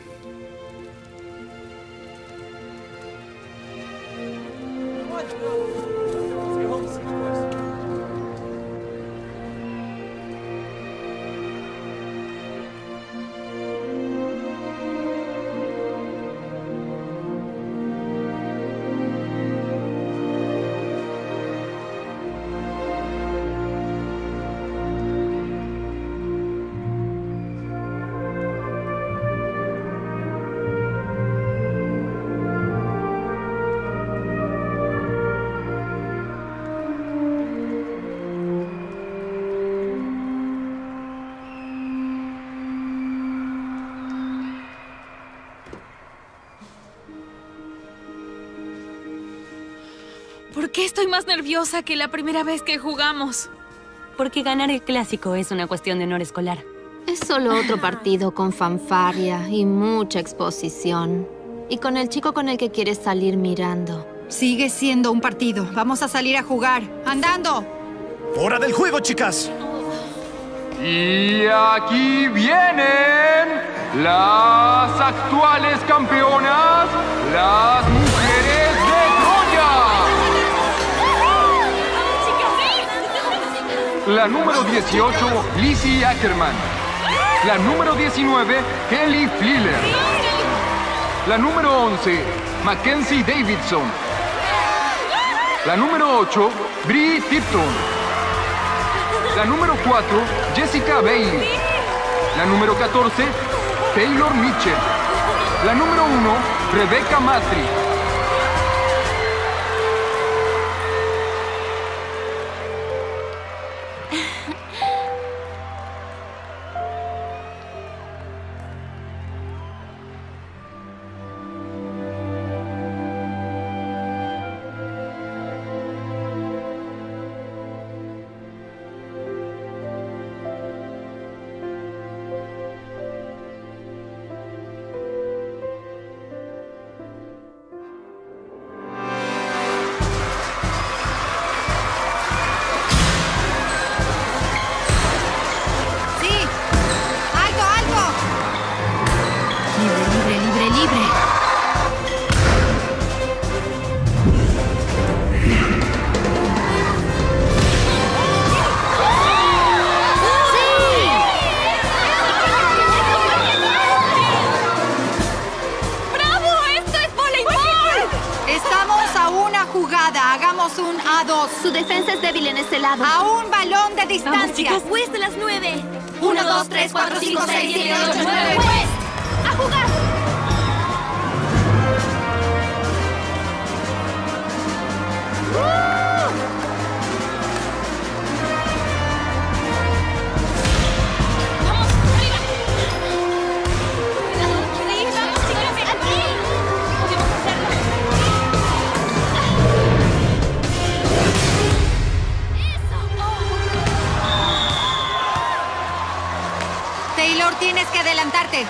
¿Por qué estoy más nerviosa que la primera vez que jugamos? Porque ganar el clásico es una cuestión de honor escolar. Es solo otro partido con fanfarria y mucha exposición. Y con el chico con el que quieres salir mirando. Sigue siendo un partido. Vamos a salir a jugar. ¡Andando! ¡Hora del juego, chicas! Y aquí vienen las actuales campeonas, las mujeres de Troya. La número 18, Lizzie Ackerman. La número 19, Kelly Fliller. La número 11, Mackenzie Davidson. La número 8, Bree Tipton. La número 4, Jessica Bailey. La número 14, Taylor Mitchell. La número 1, Rebecca Matri. a una jugada. Hagamos un A2. Su defensa es débil en ese lado. A un balón de distancia. Vamos, chicas. Después de las 9. 1, 2, 3, 4, 5, 6, 7, 8, 9. ¡West! ¡A jugar! Taylor, tienes que adelantarte.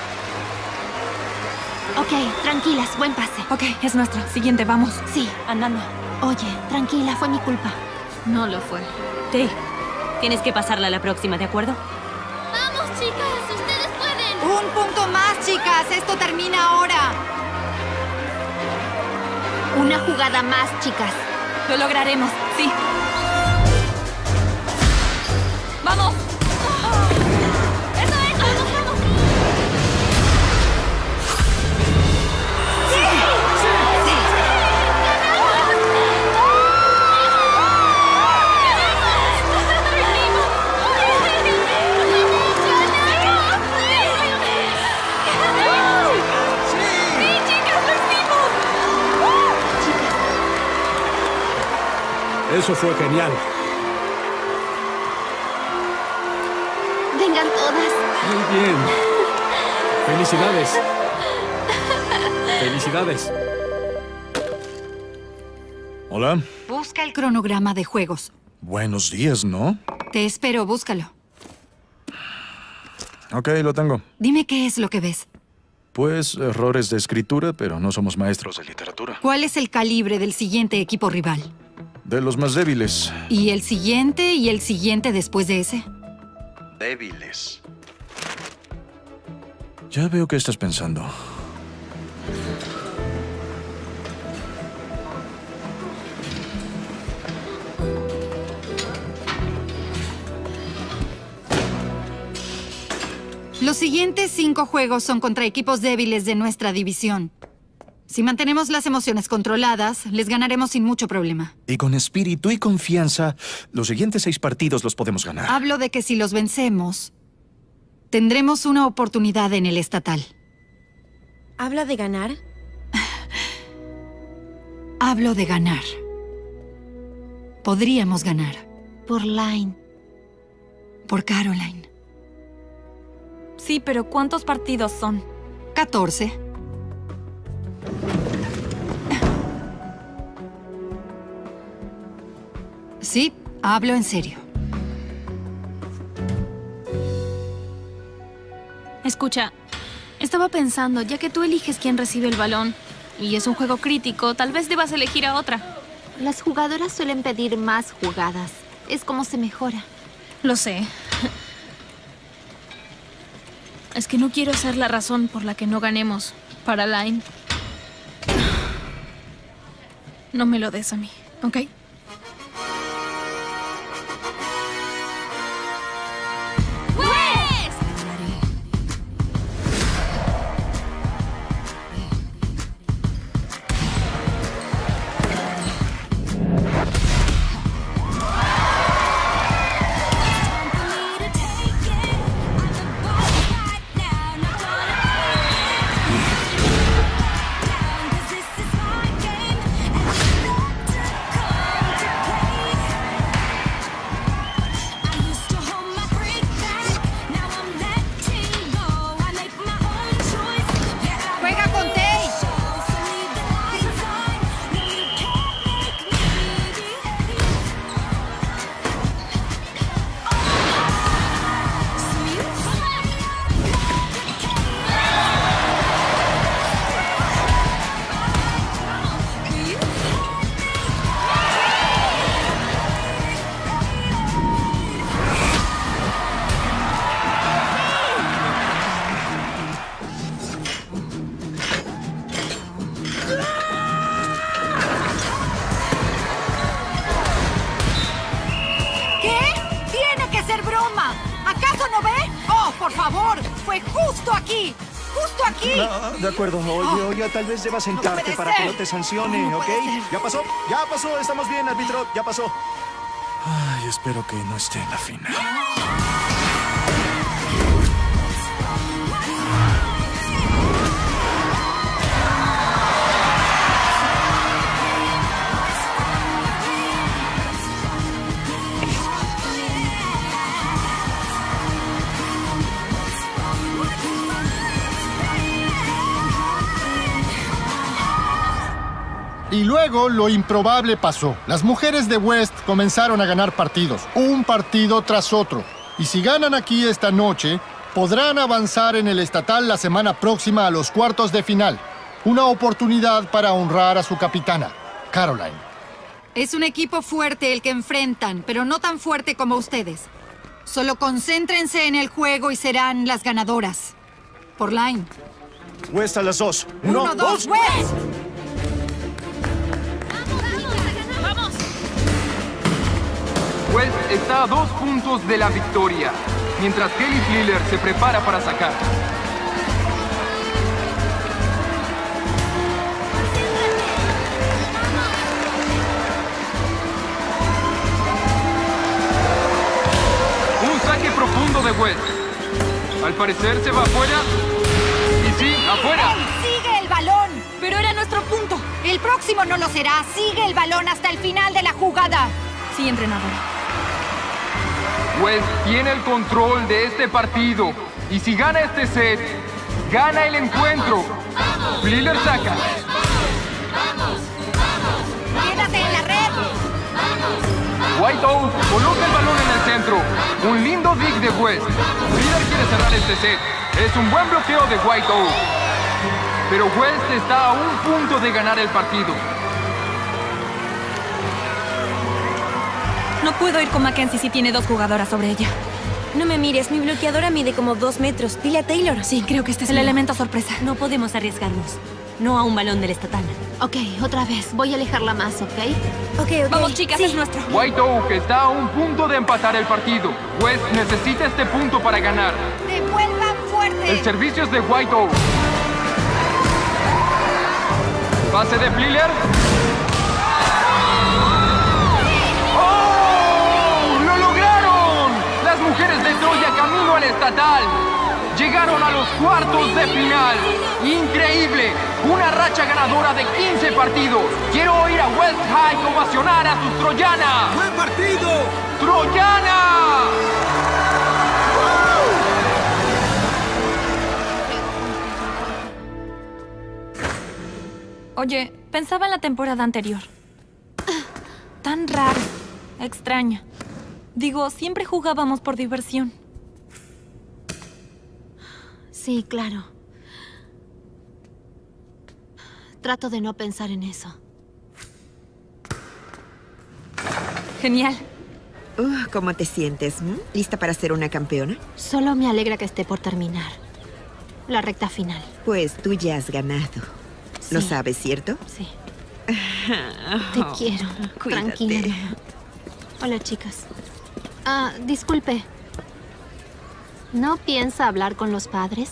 Ok, tranquilas, buen pase. Ok, es nuestro. Siguiente, vamos. Sí, Andando. Oye, tranquila, fue mi culpa. No lo fue. Tay, tienes que pasarla a la próxima, ¿de acuerdo? ¡Vamos, chicas! ¡Ustedes pueden! Un punto más, chicas. Esto termina ahora. Una jugada más, chicas. Lo lograremos, sí. ¡Vamos! Eso fue genial. Vengan todas. Muy bien. Felicidades. Felicidades. Hola. Busca el cronograma de juegos. Buenos días, ¿no? Te espero, búscalo. Ok, lo tengo. Dime qué es lo que ves. Pues errores de escritura, pero no somos maestros de literatura. ¿Cuál es el calibre del siguiente equipo rival? De los más débiles. ¿Y el siguiente después de ese? Débiles. Ya veo qué estás pensando. Los siguientes 5 juegos son contra equipos débiles de nuestra división. Si mantenemos las emociones controladas, les ganaremos sin mucho problema. Y con espíritu y confianza, los siguientes 6 partidos los podemos ganar. Hablo de que si los vencemos, tendremos una oportunidad en el estatal. ¿Habla de ganar? Hablo de ganar. Podríamos ganar. Por Line. Por Caroline. Sí, pero ¿cuántos partidos son? 14. Sí, hablo en serio. Escucha, estaba pensando, ya que tú eliges quién recibe el balón, y es un juego crítico, tal vez debas elegir a otra. Las jugadoras suelen pedir más jugadas. Es como se mejora. Lo sé. Es que no quiero ser la razón por la que no ganemos para Line. No me lo des a mí, ¿ok? ¿Acaso no ve? ¡Oh, por favor! ¡Fue justo aquí! ¡Justo esto aquí? No, de acuerdo. Oye, tal vez debas sentarte puede para que ser. no te sancione, No ¿ok? puede ser. Ya pasó, estamos bien, árbitro, ya pasó. Ay, espero que no esté en la final. Y luego lo improbable pasó. Las mujeres de West comenzaron a ganar partidos, un partido tras otro. Y si ganan aquí esta noche, podrán avanzar en el estatal la semana próxima a los cuartos de final. Una oportunidad para honrar a su capitana, Caroline. Es un equipo fuerte el que enfrentan, pero no tan fuerte como ustedes. Solo concéntrense en el juego y serán las ganadoras. Por line. West a las 2. 1, 2, West. West está a 2 puntos de la victoria, mientras Kelly Fliller se prepara para sacar. Un saque profundo de West. Al parecer se va afuera. Y sí, afuera. ¡Sigue el balón! Pero era nuestro punto. El próximo no lo será. Sigue el balón hasta el final de la jugada. Sí, entrenadora. West tiene el control de este partido. Y si gana este set, gana el encuentro. Fliller saca. ¡Quédate en la red! White Oak coloca el balón en el centro. Un lindo dig de West. Fliller quiere cerrar este set. Es un buen bloqueo de White Oak. Pero West está a un punto de ganar el partido. No puedo ir con Mackenzie si tiene 2 jugadoras sobre ella. No me mires, mi bloqueadora mide como 2 metros. Dile a Taylor. Sí, creo que este es el elemento sorpresa. No podemos arriesgarnos. No a un balón del estatal. Ok, otra vez. Voy a alejarla más, ¿ok? Ok. Vamos, chicas, es nuestro. White Oak está a un punto de empatar el partido. West necesita este punto para ganar. ¡Devuelvan fuerte! El servicio es de White Oak. Pase de Fliller. ¡Oh! ¡Lo lograron! Las mujeres de Troya camino al estatal. Llegaron a los cuartos de final. ¡Increíble! Una racha ganadora de 15 partidos. Quiero oír a West High ovacionar a sus troyanas. ¡Buen partido! ¡Troyanas! Oye, pensaba en la temporada anterior. Tan raro, extraño. Digo, siempre jugábamos por diversión. Sí, claro. Trato de no pensar en eso. Genial. ¿Cómo te sientes? ¿Lista para ser una campeona? Solo me alegra que esté por terminar. La recta final. Pues tú ya has ganado. Sí. ¿Lo sabes, cierto? Sí. Te quiero. Cuídate. Tranquila. Hola, chicas. Disculpe. ¿No piensa hablar con los padres?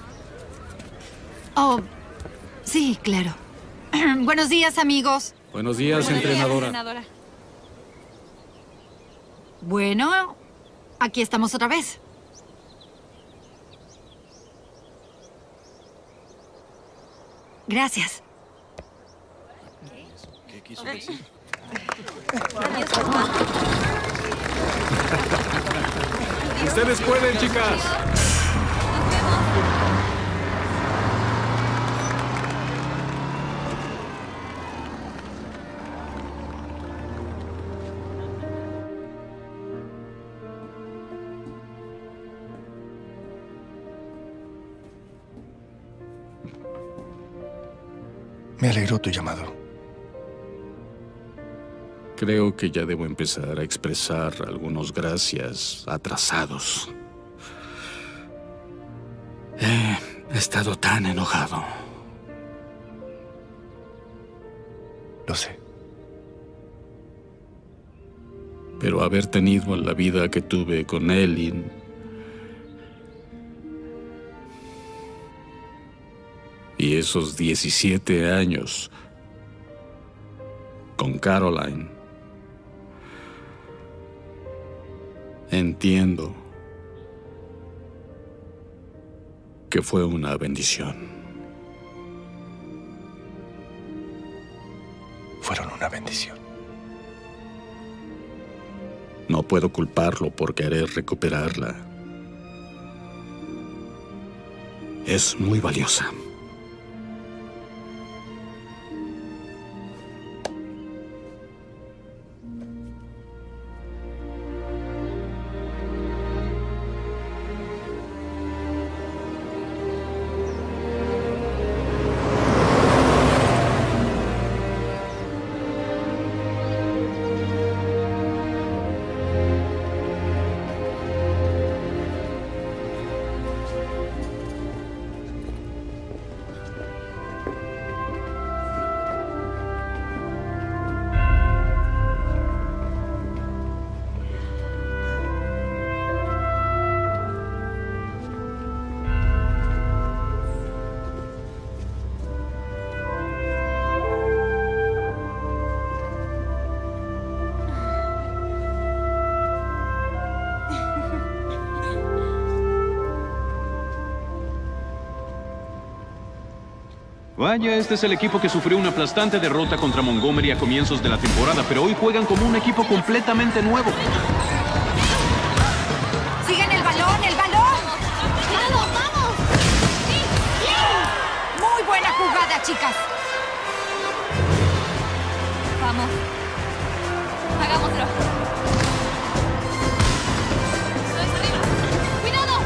Oh, sí, claro. Buenos días, amigos. Buenos días, entrenadora. Bueno, aquí estamos otra vez. Gracias. ¿Qué quiso decir? Ustedes pueden, chicas. Me alegró tu llamado. Creo que ya debo empezar a expresar algunos gracias atrasados. He estado tan enojado. Lo sé. Pero haber tenido la vida que tuve con Elin esos 17 años con Caroline. Entiendo que fue una bendición. Fueron una bendición. No puedo culparlo por querer recuperarla. Es muy valiosa. Vaya, este es el equipo que sufrió una aplastante derrota contra Montgomery a comienzos de la temporada, pero hoy juegan como un equipo completamente nuevo. ¡Sigan el balón, el balón! ¡Vamos, vamos! ¡Sí! ¡Bien! Muy buena jugada, chicas. Vamos. Hagámoslo. ¡Cuidado!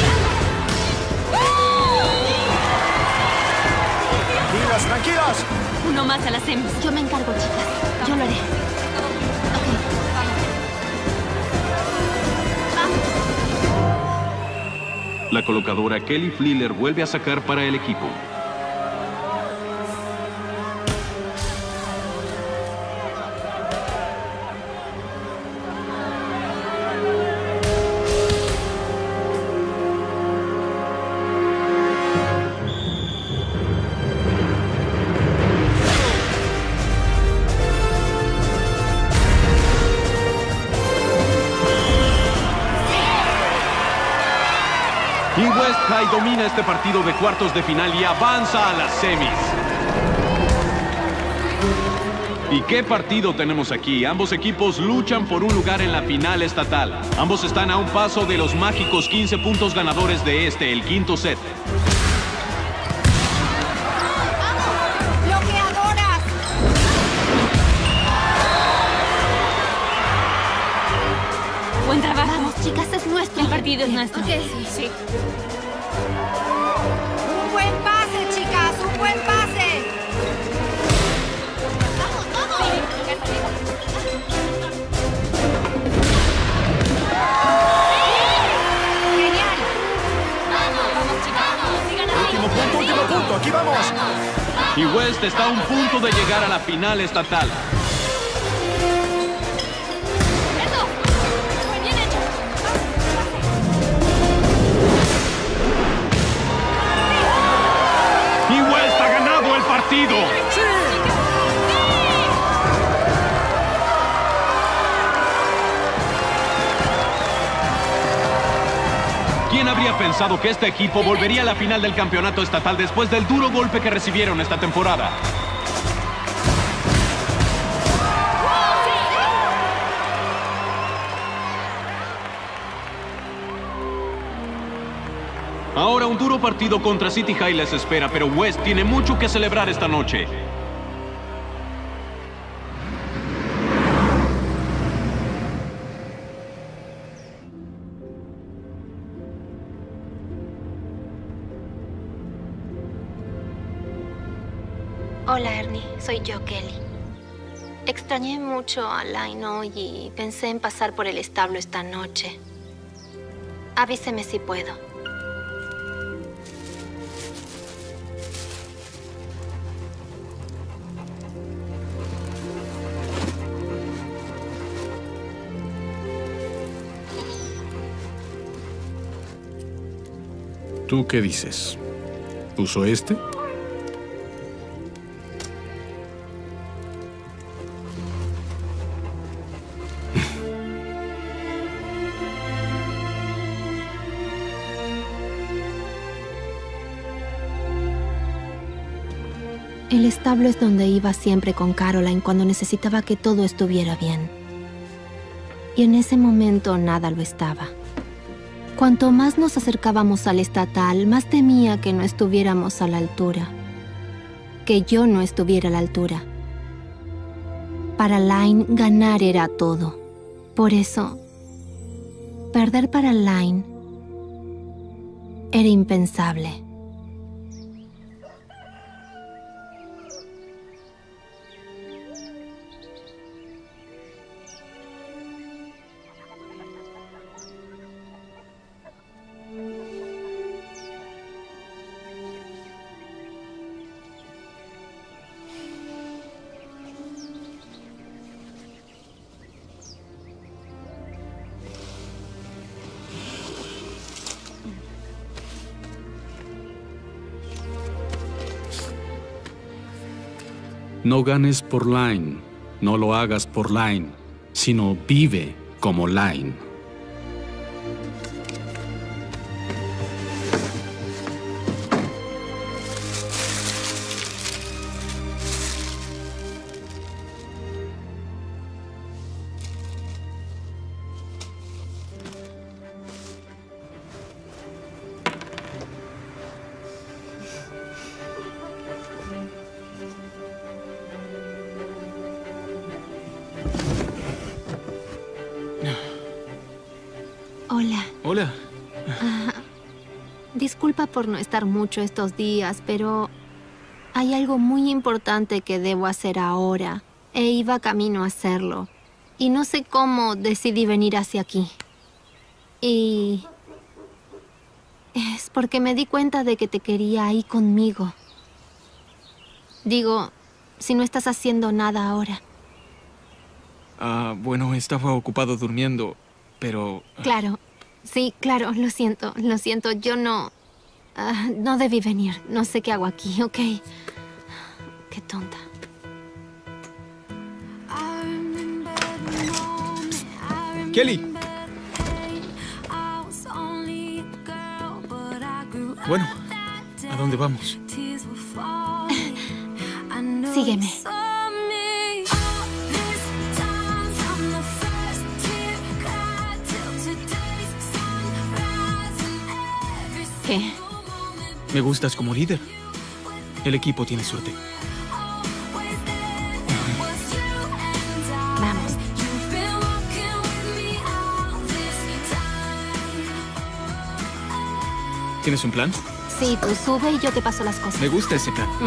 Tranquilas, tranquilas. Uno más a las semis. Yo me encargo, chicas. Yo lo haré. La colocadora Kelly Fliller vuelve a sacar para el equipo. Y West High domina este partido de cuartos de final y avanza a las semis. ¿Y qué partido tenemos aquí? Ambos equipos luchan por un lugar en la final estatal. Ambos están a un paso de los mágicos 15 puntos ganadores de el quinto set. ¡Bloqueadoras! Buen trabajo. Vamos, chicas, es nuestro. El partido es nuestro. Ok, sí. Un buen pase, chicas, un buen pase. ¡Vamos, vamos! ¡Genial! ¡Vamos, chicas! ¡Sigan así! Último punto, aquí vamos. Y West está a un punto de llegar a la final estatal. ¡Eso! ¡Muy bien hecho! Y West ha ganado el partido. ¿Quién habría pensado que este equipo volvería a la final del campeonato estatal después del duro golpe que recibieron esta temporada? Ahora un duro partido contra City High les espera, pero West tiene mucho que celebrar esta noche. Hola, Ernie. Soy yo, Kelly. Extrañé mucho a Line hoy y pensé en pasar por el establo esta noche. Avíseme si puedo. ¿Tú qué dices? ¿Uso este? El establo es donde iba siempre con Caroline cuando necesitaba que todo estuviera bien. Y en ese momento nada lo estaba. Cuanto más nos acercábamos al estatal, más temía que no estuviéramos a la altura. Que yo no estuviera a la altura. Para Line, ganar era todo. Por eso, perder para Line era impensable. No ganes por Line, no lo hagas por Line, sino vive como Line. Hola. Hola. Disculpa por no estar mucho estos días, pero hay algo muy importante que debo hacer ahora. E iba camino a hacerlo. Y no sé cómo decidí venir hacia aquí. Y es porque me di cuenta de que te quería ahí conmigo. Digo, si no estás haciendo nada ahora. Bueno, estaba ocupado durmiendo, pero... Claro. Sí, claro, lo siento, yo no... no debí venir, no sé qué hago aquí, ¿ok? Qué tonta. ¡Kelly! Bueno, ¿a dónde vamos? Sígueme. ¿Qué? Me gustas como líder. El equipo tiene suerte. Vamos. ¿Tienes un plan? Sí, tú sube y yo te paso las cosas. Me gusta ese plan.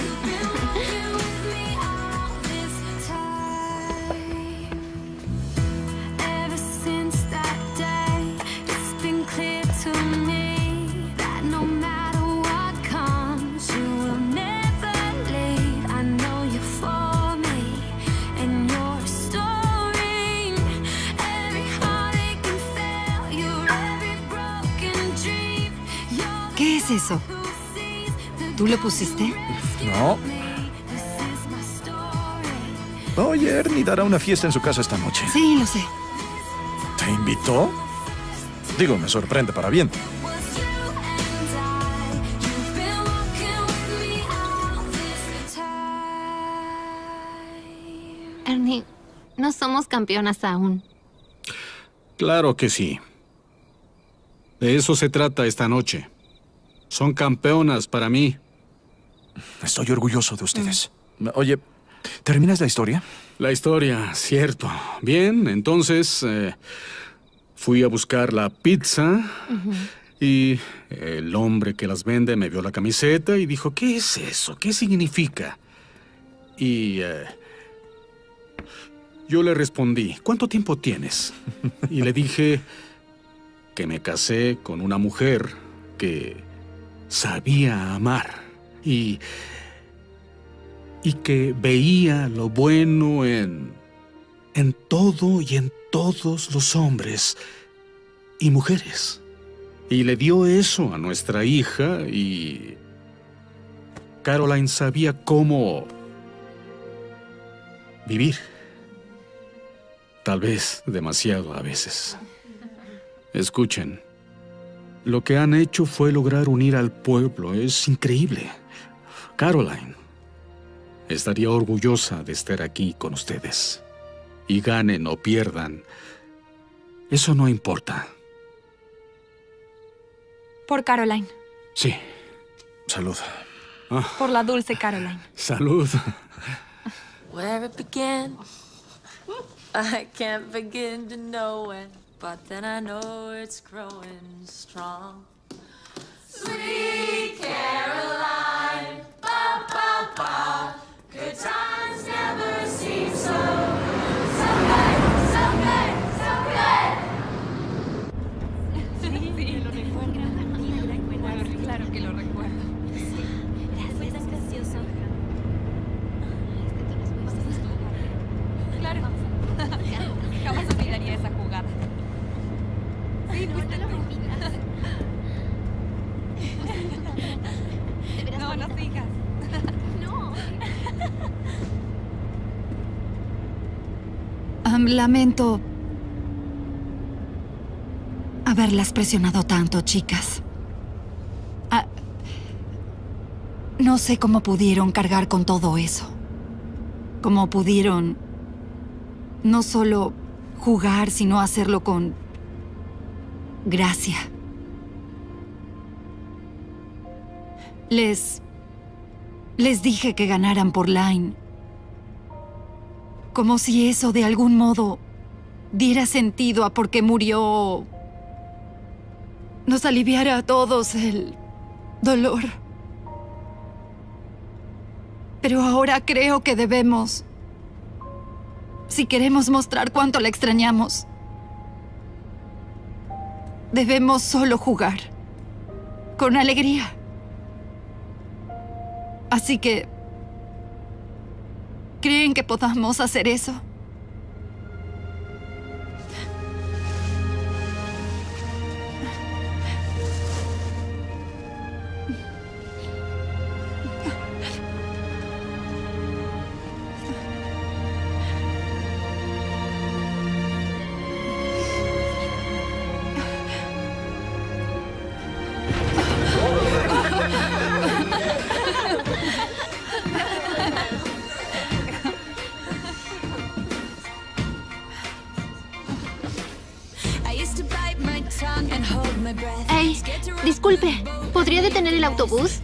¿Qué es eso? ¿Tú lo pusiste? No. Oye, Ernie dará una fiesta en su casa esta noche. Sí, lo sé. ¿Te invitó? Digo, me sorprende para bien. Ernie, no somos campeonas aún. Claro que sí. De eso se trata esta noche. Son campeonas para mí. Estoy orgulloso de ustedes. Oye, ¿terminas la historia? La historia, cierto. Bien, entonces fui a buscar la pizza y el hombre que las vende me vio la camiseta y dijo, ¿qué es eso? ¿Qué significa? Y yo le respondí, ¿cuánto tiempo tienes? Y le dije que me casé con una mujer que sabía amar y que veía lo bueno en todo y en todos los hombres y mujeres. Y le dio eso a nuestra hija y Caroline sabía cómo vivir. Tal vez demasiado a veces. Escuchen. Lo que han hecho fue lograr unir al pueblo. Es increíble. Caroline, estaría orgullosa de estar aquí con ustedes. Y ganen o pierdan, eso no importa. Por Caroline. Sí. Salud. Por la dulce Caroline. Salud. Where it began, I can't begin to know it, but then I know it's growing strong. Sweet Caroline, ba ba ba, good times never seem so good, so good, so good. Sí, lo recuerdo. Claro que lo recuerdo. Gracias, es gracioso. Claro. Jamás olvidaría esa jugada. Sí, fuiste tú. No, no sigas. No. Lamento haberlas presionado tanto, chicas. No sé cómo pudieron cargar con todo eso. Cómo pudieron no solo jugar, sino hacerlo con gracia. Les dije que ganaran por Line. Como si eso de algún modo diera sentido a por qué murió. Nos aliviara a todos el dolor. Pero ahora creo que debemos, si queremos mostrar cuánto la extrañamos, debemos solo jugar, con alegría. Así que, ¿creen que podamos hacer eso? Hey, disculpe, ¿podría detener el autobús?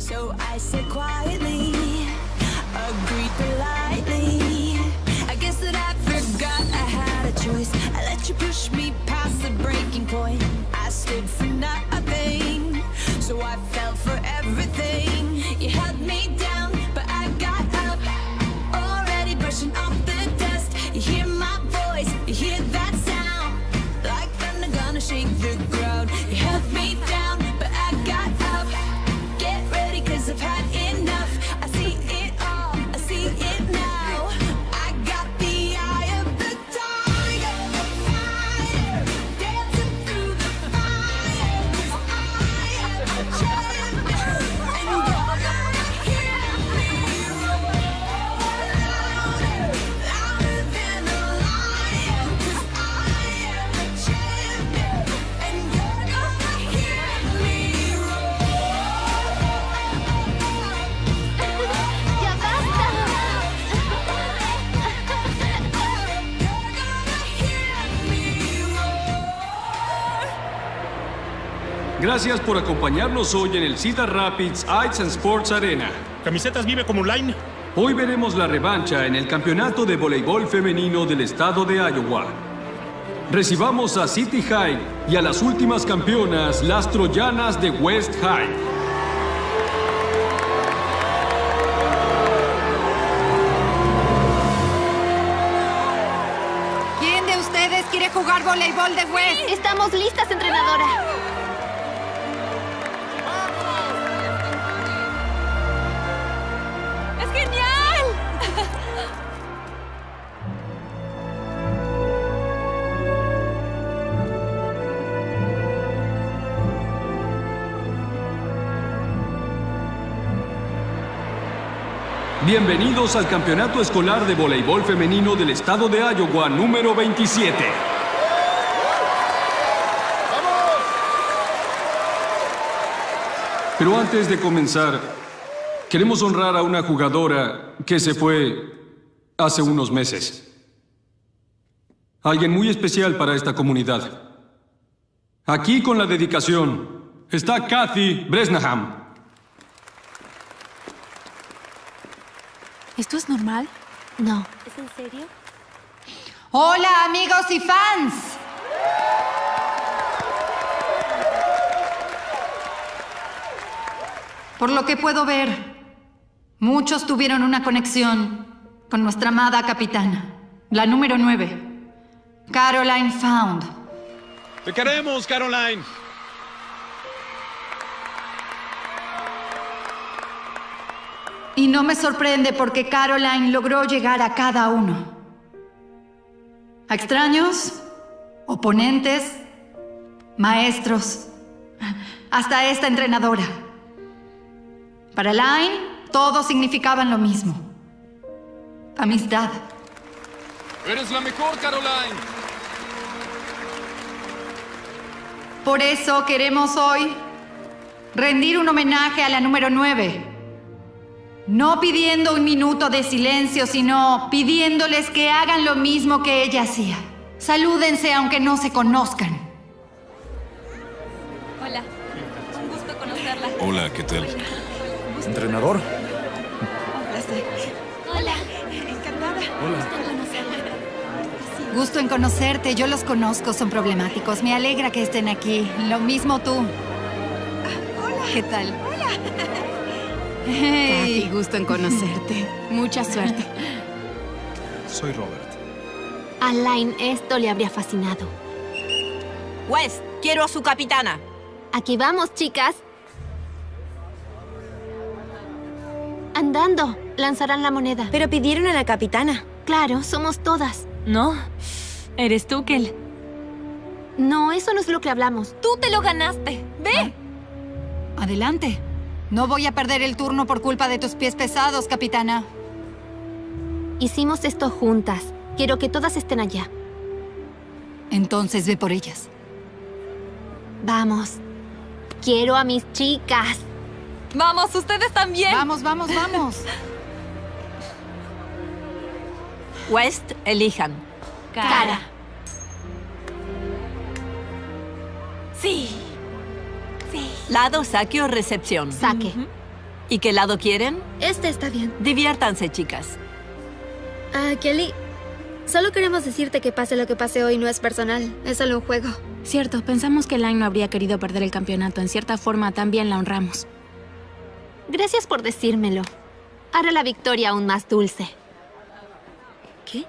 Gracias por acompañarnos hoy en el Cedar Rapids Ice and Sports Arena. ¿Camisetas vive como Line? Hoy veremos la revancha en el campeonato de voleibol femenino del estado de Iowa. Recibamos a City High y a las últimas campeonas, las troyanas de West High. ¿Quién de ustedes quiere jugar voleibol de West? Estamos listas, entrenadora. Bienvenidos al Campeonato Escolar de Voleibol Femenino del Estado de Iowa número 27. Pero antes de comenzar, Queremos honrar a una jugadora que se fue hace unos meses. Alguien muy especial para esta comunidad. Aquí con la dedicación está Kathy Bresnahan. ¿Esto es normal? No. ¿Es en serio? Hola, amigos y fans. Por lo que puedo ver, muchos tuvieron una conexión con nuestra amada capitana, la número 9, Caroline Found. ¡Te queremos, Caroline! Y no me sorprende porque Caroline logró llegar a cada uno. A extraños, oponentes, maestros, hasta esta entrenadora. Para Line, todos significaban lo mismo. Amistad. ¡Eres la mejor, Caroline! Por eso queremos hoy rendir un homenaje a la número 9. No pidiendo un minuto de silencio, sino pidiéndoles que hagan lo mismo que ella hacía. Salúdense aunque no se conozcan. Hola. Un gusto conocerla. Hola, ¿qué tal? ¿Entrenador? Hola. Encantada. Gusto en conocerte. Yo los conozco, son problemáticos. Me alegra que estén aquí. Lo mismo tú. Hola. ¿Qué tal? Hola. Hey. Kathy, gusto en conocerte. Mucha suerte. Soy Robert. A Line esto le habría fascinado. West, quiero a su capitana. Aquí vamos, chicas. Andando, lanzarán la moneda. Pero pidieron a la capitana. Claro, somos todas. No, eres tú, Kel. No, eso no es lo que hablamos. Tú te lo ganaste. ¡Ve! Adelante. No voy a perder el turno por culpa de tus pies pesados, capitana. Hicimos esto juntas. Quiero que todas estén allá. Entonces ve por ellas. Vamos. Quiero a mis chicas. Vamos, ustedes también. Vamos, vamos, vamos. West, elijan. Cara. Sí. Sí. Lado, saque o recepción. Saque. ¿Y qué lado quieren? Este está bien. Diviértanse, chicas. Kelly, solo queremos decirte que pase lo que pase hoy no es personal, es solo un juego. Cierto, pensamos que Line no habría querido perder el campeonato. En cierta forma, también la honramos. Gracias por decírmelo. Hará la victoria aún más dulce. ¿Qué?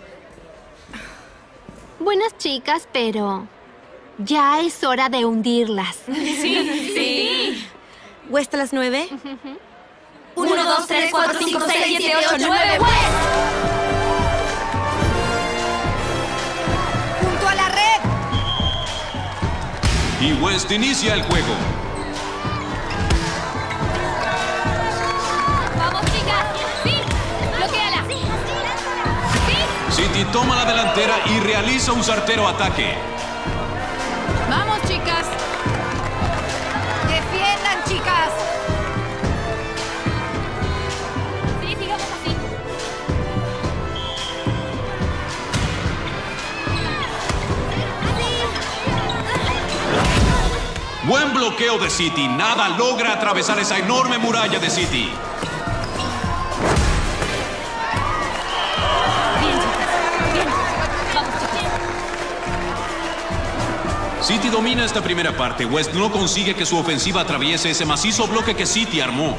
Buenas chicas, pero ya es hora de hundirlas. Sí. ¿West a las 9? 1, 2, 3, 4, 5, 6, 7, 8, 9, West. ¡Junto a la red! Y West inicia el juego. Vamos, chicas. Sí. Bloquéala. Sí. City toma la delantera y realiza un certero ataque. Vamos, chicas. ¡Defiendan, chicas! Sí, sigamos así. Buen bloqueo de City. Nada logra atravesar esa enorme muralla de City. Bien, chicas. Bien. Vamos, chicas. City domina esta primera parte. West no consigue que su ofensiva atraviese ese macizo bloque que City armó.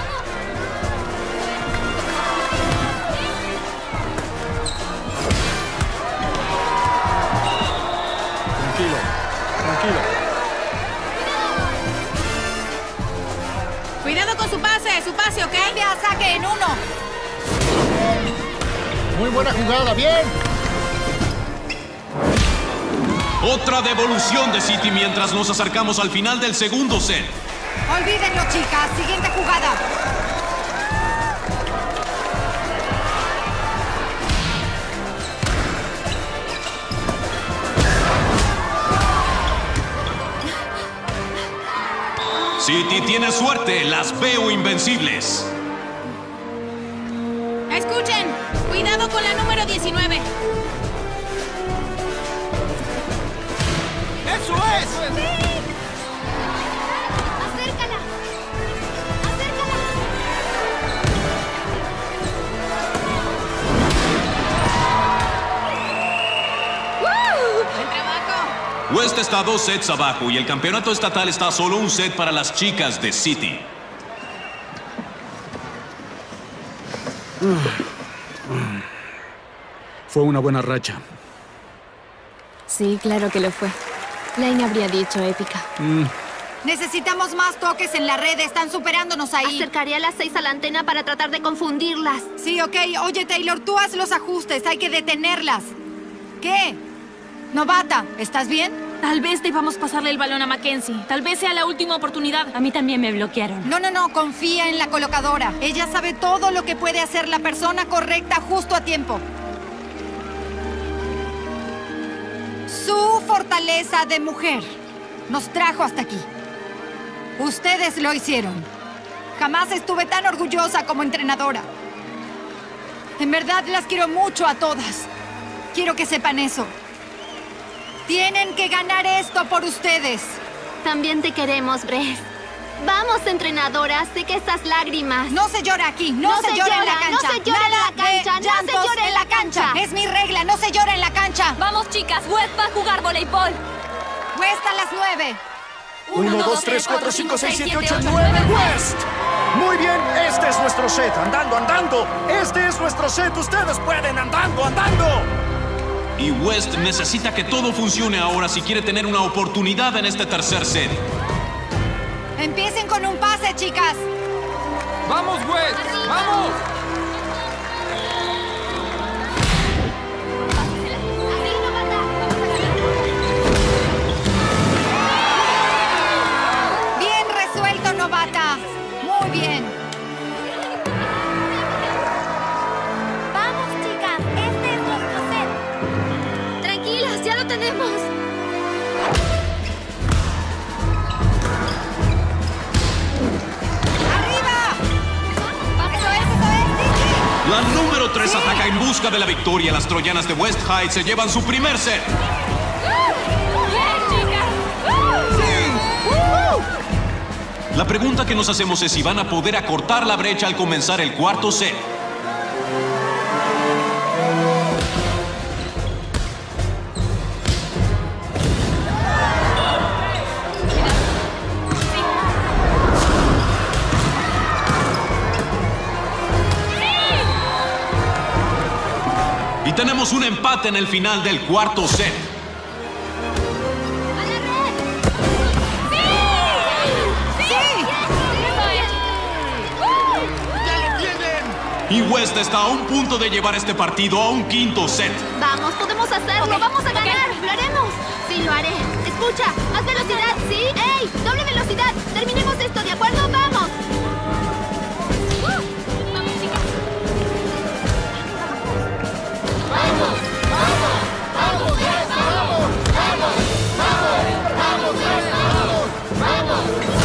Tranquilo, tranquilo. Cuidado con su pase, ¿ok? Cambia, saque en 1. Muy buena jugada, bien. Otra devolución de City mientras nos acercamos al final del segundo set. Olvídenlo, chicas. Siguiente jugada. City tiene suerte, las veo invencibles. Escuchen, cuidado con la número 19. ¡Eso es! ¡Acércala! ¡Buen trabajo! West está 2 sets abajo y el campeonato estatal está a solo un set para las chicas de City. Fue una buena racha. Sí, claro que lo fue. Lane habría dicho épica. Necesitamos más toques en la red. Están superándonos ahí. Acercaré a las 6 a la antena para tratar de confundirlas. Sí, ok. Oye, Taylor, tú haz los ajustes. Hay que detenerlas. ¿Qué? Novata, ¿estás bien? Tal vez debamos pasarle el balón a Mackenzie. Tal vez sea la última oportunidad. A mí también me bloquearon. No, confía en la colocadora. Ella sabe todo lo que puede hacer la persona correcta justo a tiempo. Su fortaleza de mujer nos trajo hasta aquí. Ustedes lo hicieron. Jamás estuve tan orgullosa como entrenadora. En verdad las quiero mucho a todas. Quiero que sepan eso. Tienen que ganar esto por ustedes. También te queremos, Bress. Vamos, entrenadora, sé que estas lágrimas... No se llora aquí, no se llora en la cancha. No se llora en la cancha, no se llora en la cancha. Es mi regla, no se llora en la cancha. Vamos, chicas, West va a jugar voleibol. West a las 9. 1, 2, 3, 4, 5, 6, 7, 8, 9, West. Muy bien, este es nuestro set. Andando, andando. Este es nuestro set. Ustedes pueden, andando, andando. Y West necesita que todo funcione ahora si quiere tener una oportunidad en este tercer set. Empiecen con un pase, chicas. ¡Vamos, West! ¡Vamos! Bien resuelto, Novata. Muy bien. Vamos, chicas, este es nuestro set. Tranquilas, ya lo tenemos. La número 3 ataca en busca de la victoria. Las troyanas de West Heights se llevan su primer set. La pregunta que nos hacemos es si van a poder acortar la brecha al comenzar el cuarto set. Y tenemos un empate en el final del cuarto set. Y West está a un punto de llevar este partido a un quinto set. Vamos, podemos hacerlo, vamos a ganar, lo haremos. Sí, lo haré. Escucha, haz velocidad, ¿sí? ¡Ey! ¡Doble velocidad! Terminemos esto, ¿de acuerdo? ¡Vamos! ¡Vamos, chicas! ¡Vamos! ¡Vamos! ¡Vamos! ¡Vamos! ¡Vamos! ¡Vamos! ¡Vamos! ¡Vamos!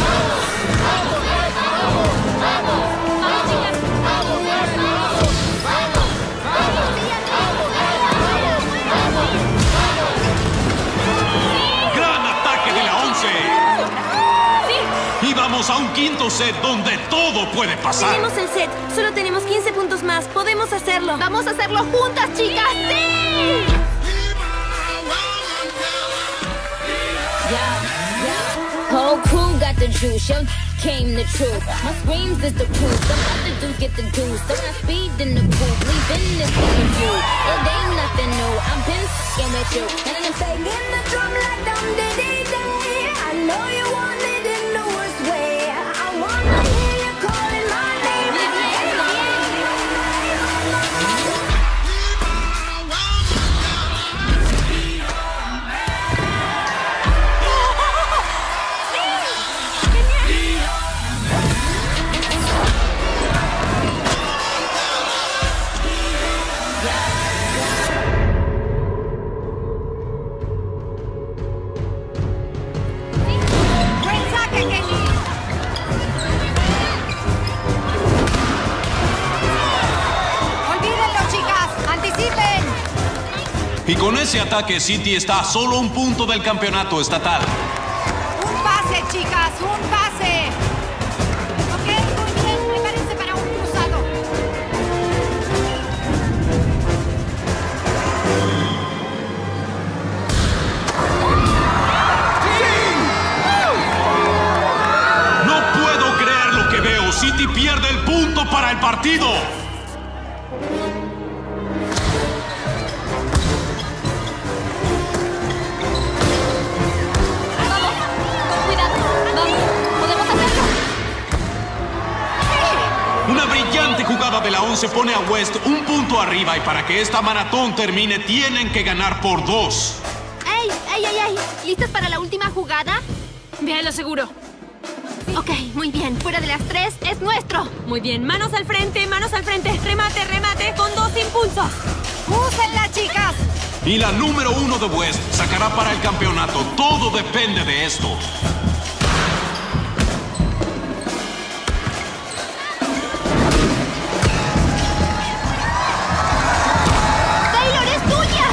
Y vamos a un quinto set donde todo puede pasar. Tenemos el set. Solo tenemos 15 puntos más. Podemos hacerlo. Vamos a hacerlo juntas, chicas. ¡Sí! Whole crew got the juice, yo came the truth. My screams is the proof, some other dudes get the juice. So I speed in the coupe, leaving this with you. It ain't nothing new, I've been f***ing with you. And I'm saying the drum like dum diddy day. I know you want it in the worst way. I wanna hear you calling my name. Y con ese ataque, City está a solo un punto del campeonato estatal. ¡Un pase, chicas! ¡Un pase! Ok, muy bien. Prepárense para un cruzado. No puedo creer lo que veo. City pierde el punto para el partido. Una brillante jugada de la 11 pone a West un punto arriba y para que esta maratón termine tienen que ganar por 2. ¡Ey, ey, ey, ey! ¿Listas para la última jugada? Ve a lo seguro. Ok, muy bien. Fuera de las 3 es nuestro. Muy bien, manos al frente, manos al frente. Remate, remate, con 2 impulsos. ¡Úsenla, chicas! Y la número 1 de West sacará para el campeonato. Todo depende de esto. ¡Taylor, es tuya!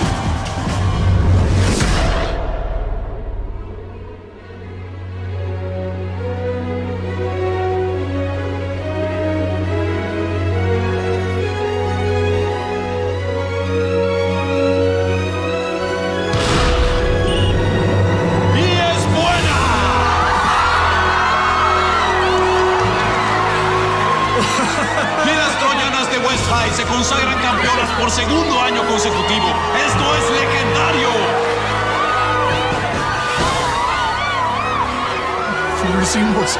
Se consagran campeonas por segundo año consecutivo. ¡Esto es legendario! Lo hicimos.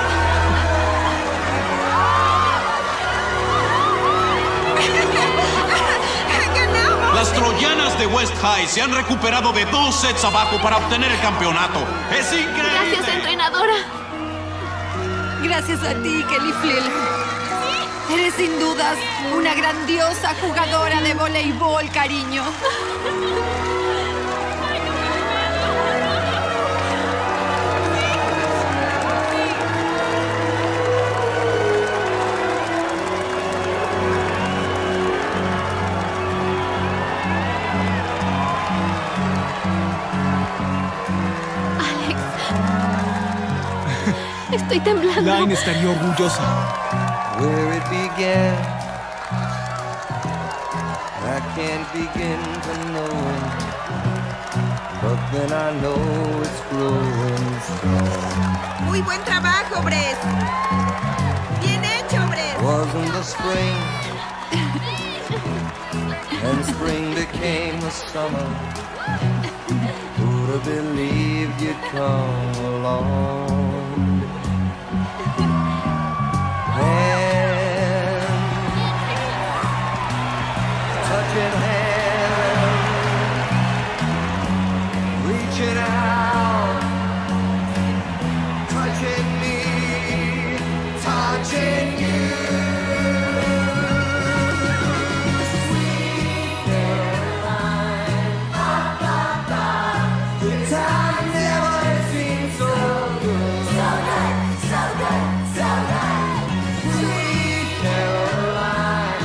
Las troyanas de West High se han recuperado de 2 sets abajo para obtener el campeonato. ¡Es increíble! Gracias, entrenadora. Gracias a ti, Kelly Flynn. Eres sin dudas una grandiosa jugadora de voleibol, cariño. Alex. Estoy temblando. Line estaría orgullosa. Where it began, I can't begin to know it, but then I know it's growing strong. Muy buen trabajo, Brett. Bien hecho, Brett. Wasn't the spring, and spring became the summer. Who'd have believed you'd come along? Touching hand, reaching out, touching me, touching you. Sweet Caroline, the time never seemed so good. So good, so good, so good. Sweet Caroline.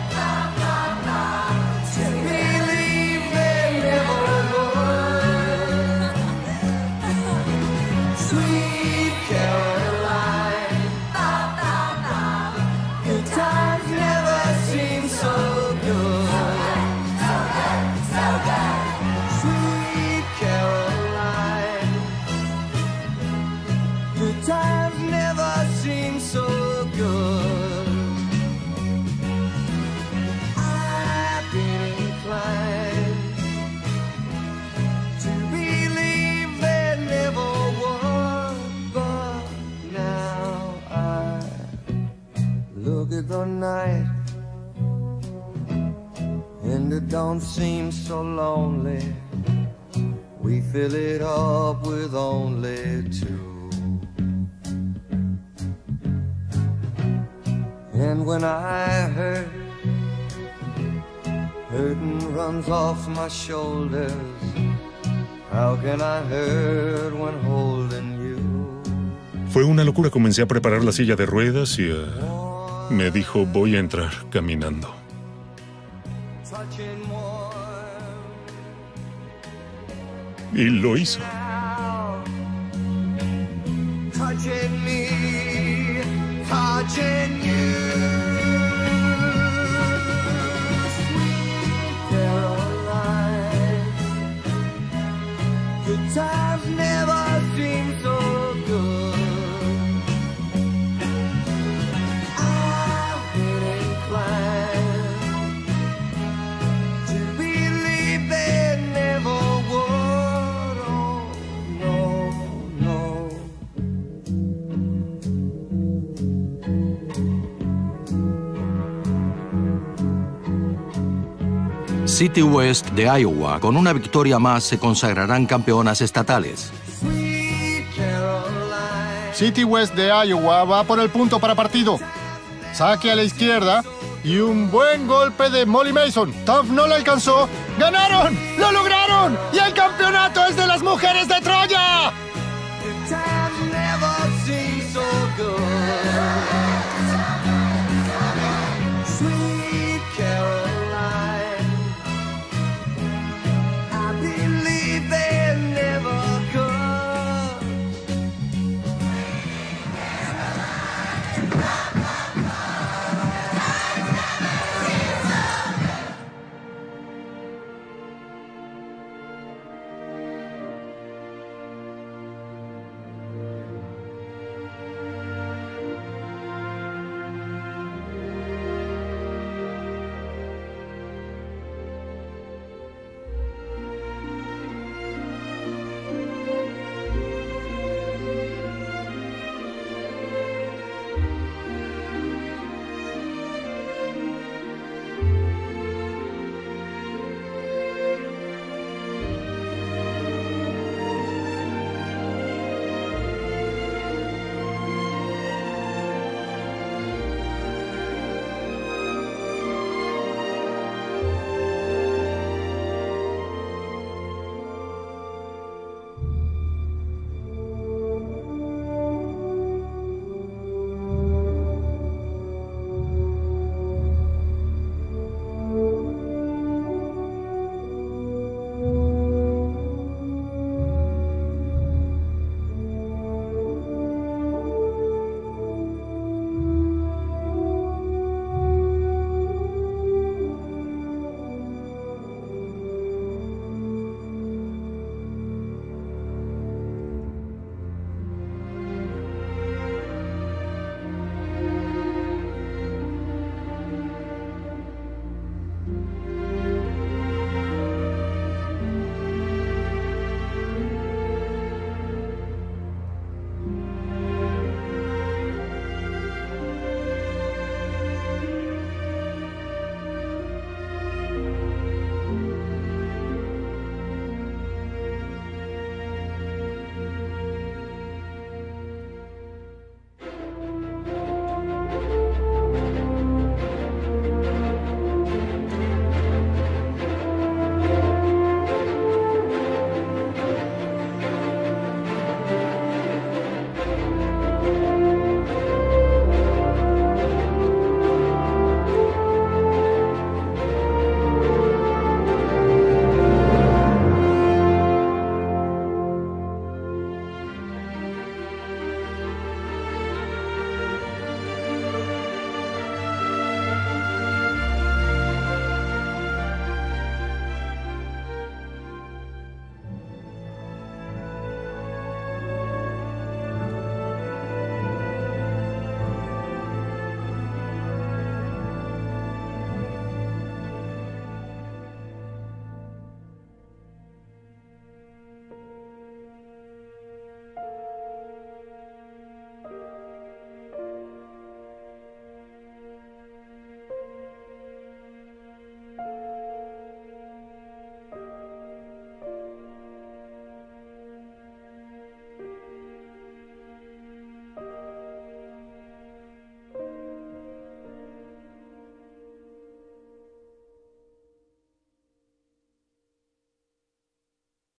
Sweet Caroline, the times never seem so good. So good, so good. Sweet Caroline, the times never seem so good. I've been inclined to believe there never was, but now I look at the night and it don't seem so lonely. We fill it up with only 2. And when I hurt, hurting runs off my shoulders. How can I hurt when holding you? Fue una locura. Comencé a preparar la silla de ruedas y me dijo, voy a entrar caminando. Touching warm, Y lo hizo. Touching me, touching you. Sweet Caroline, good times never seem so good. I've been inclined to believe they never would. Oh, no, no. City West de Iowa, con una victoria más, se consagrarán campeonas estatales. City West de Iowa va por el punto para partido. Saque a la izquierda y un buen golpe de Molly Mason. Tuff no le alcanzó. ¡Ganaron! ¡Lo lograron! ¡Y el campeonato es de las mujeres de Troya! Times never seem so good.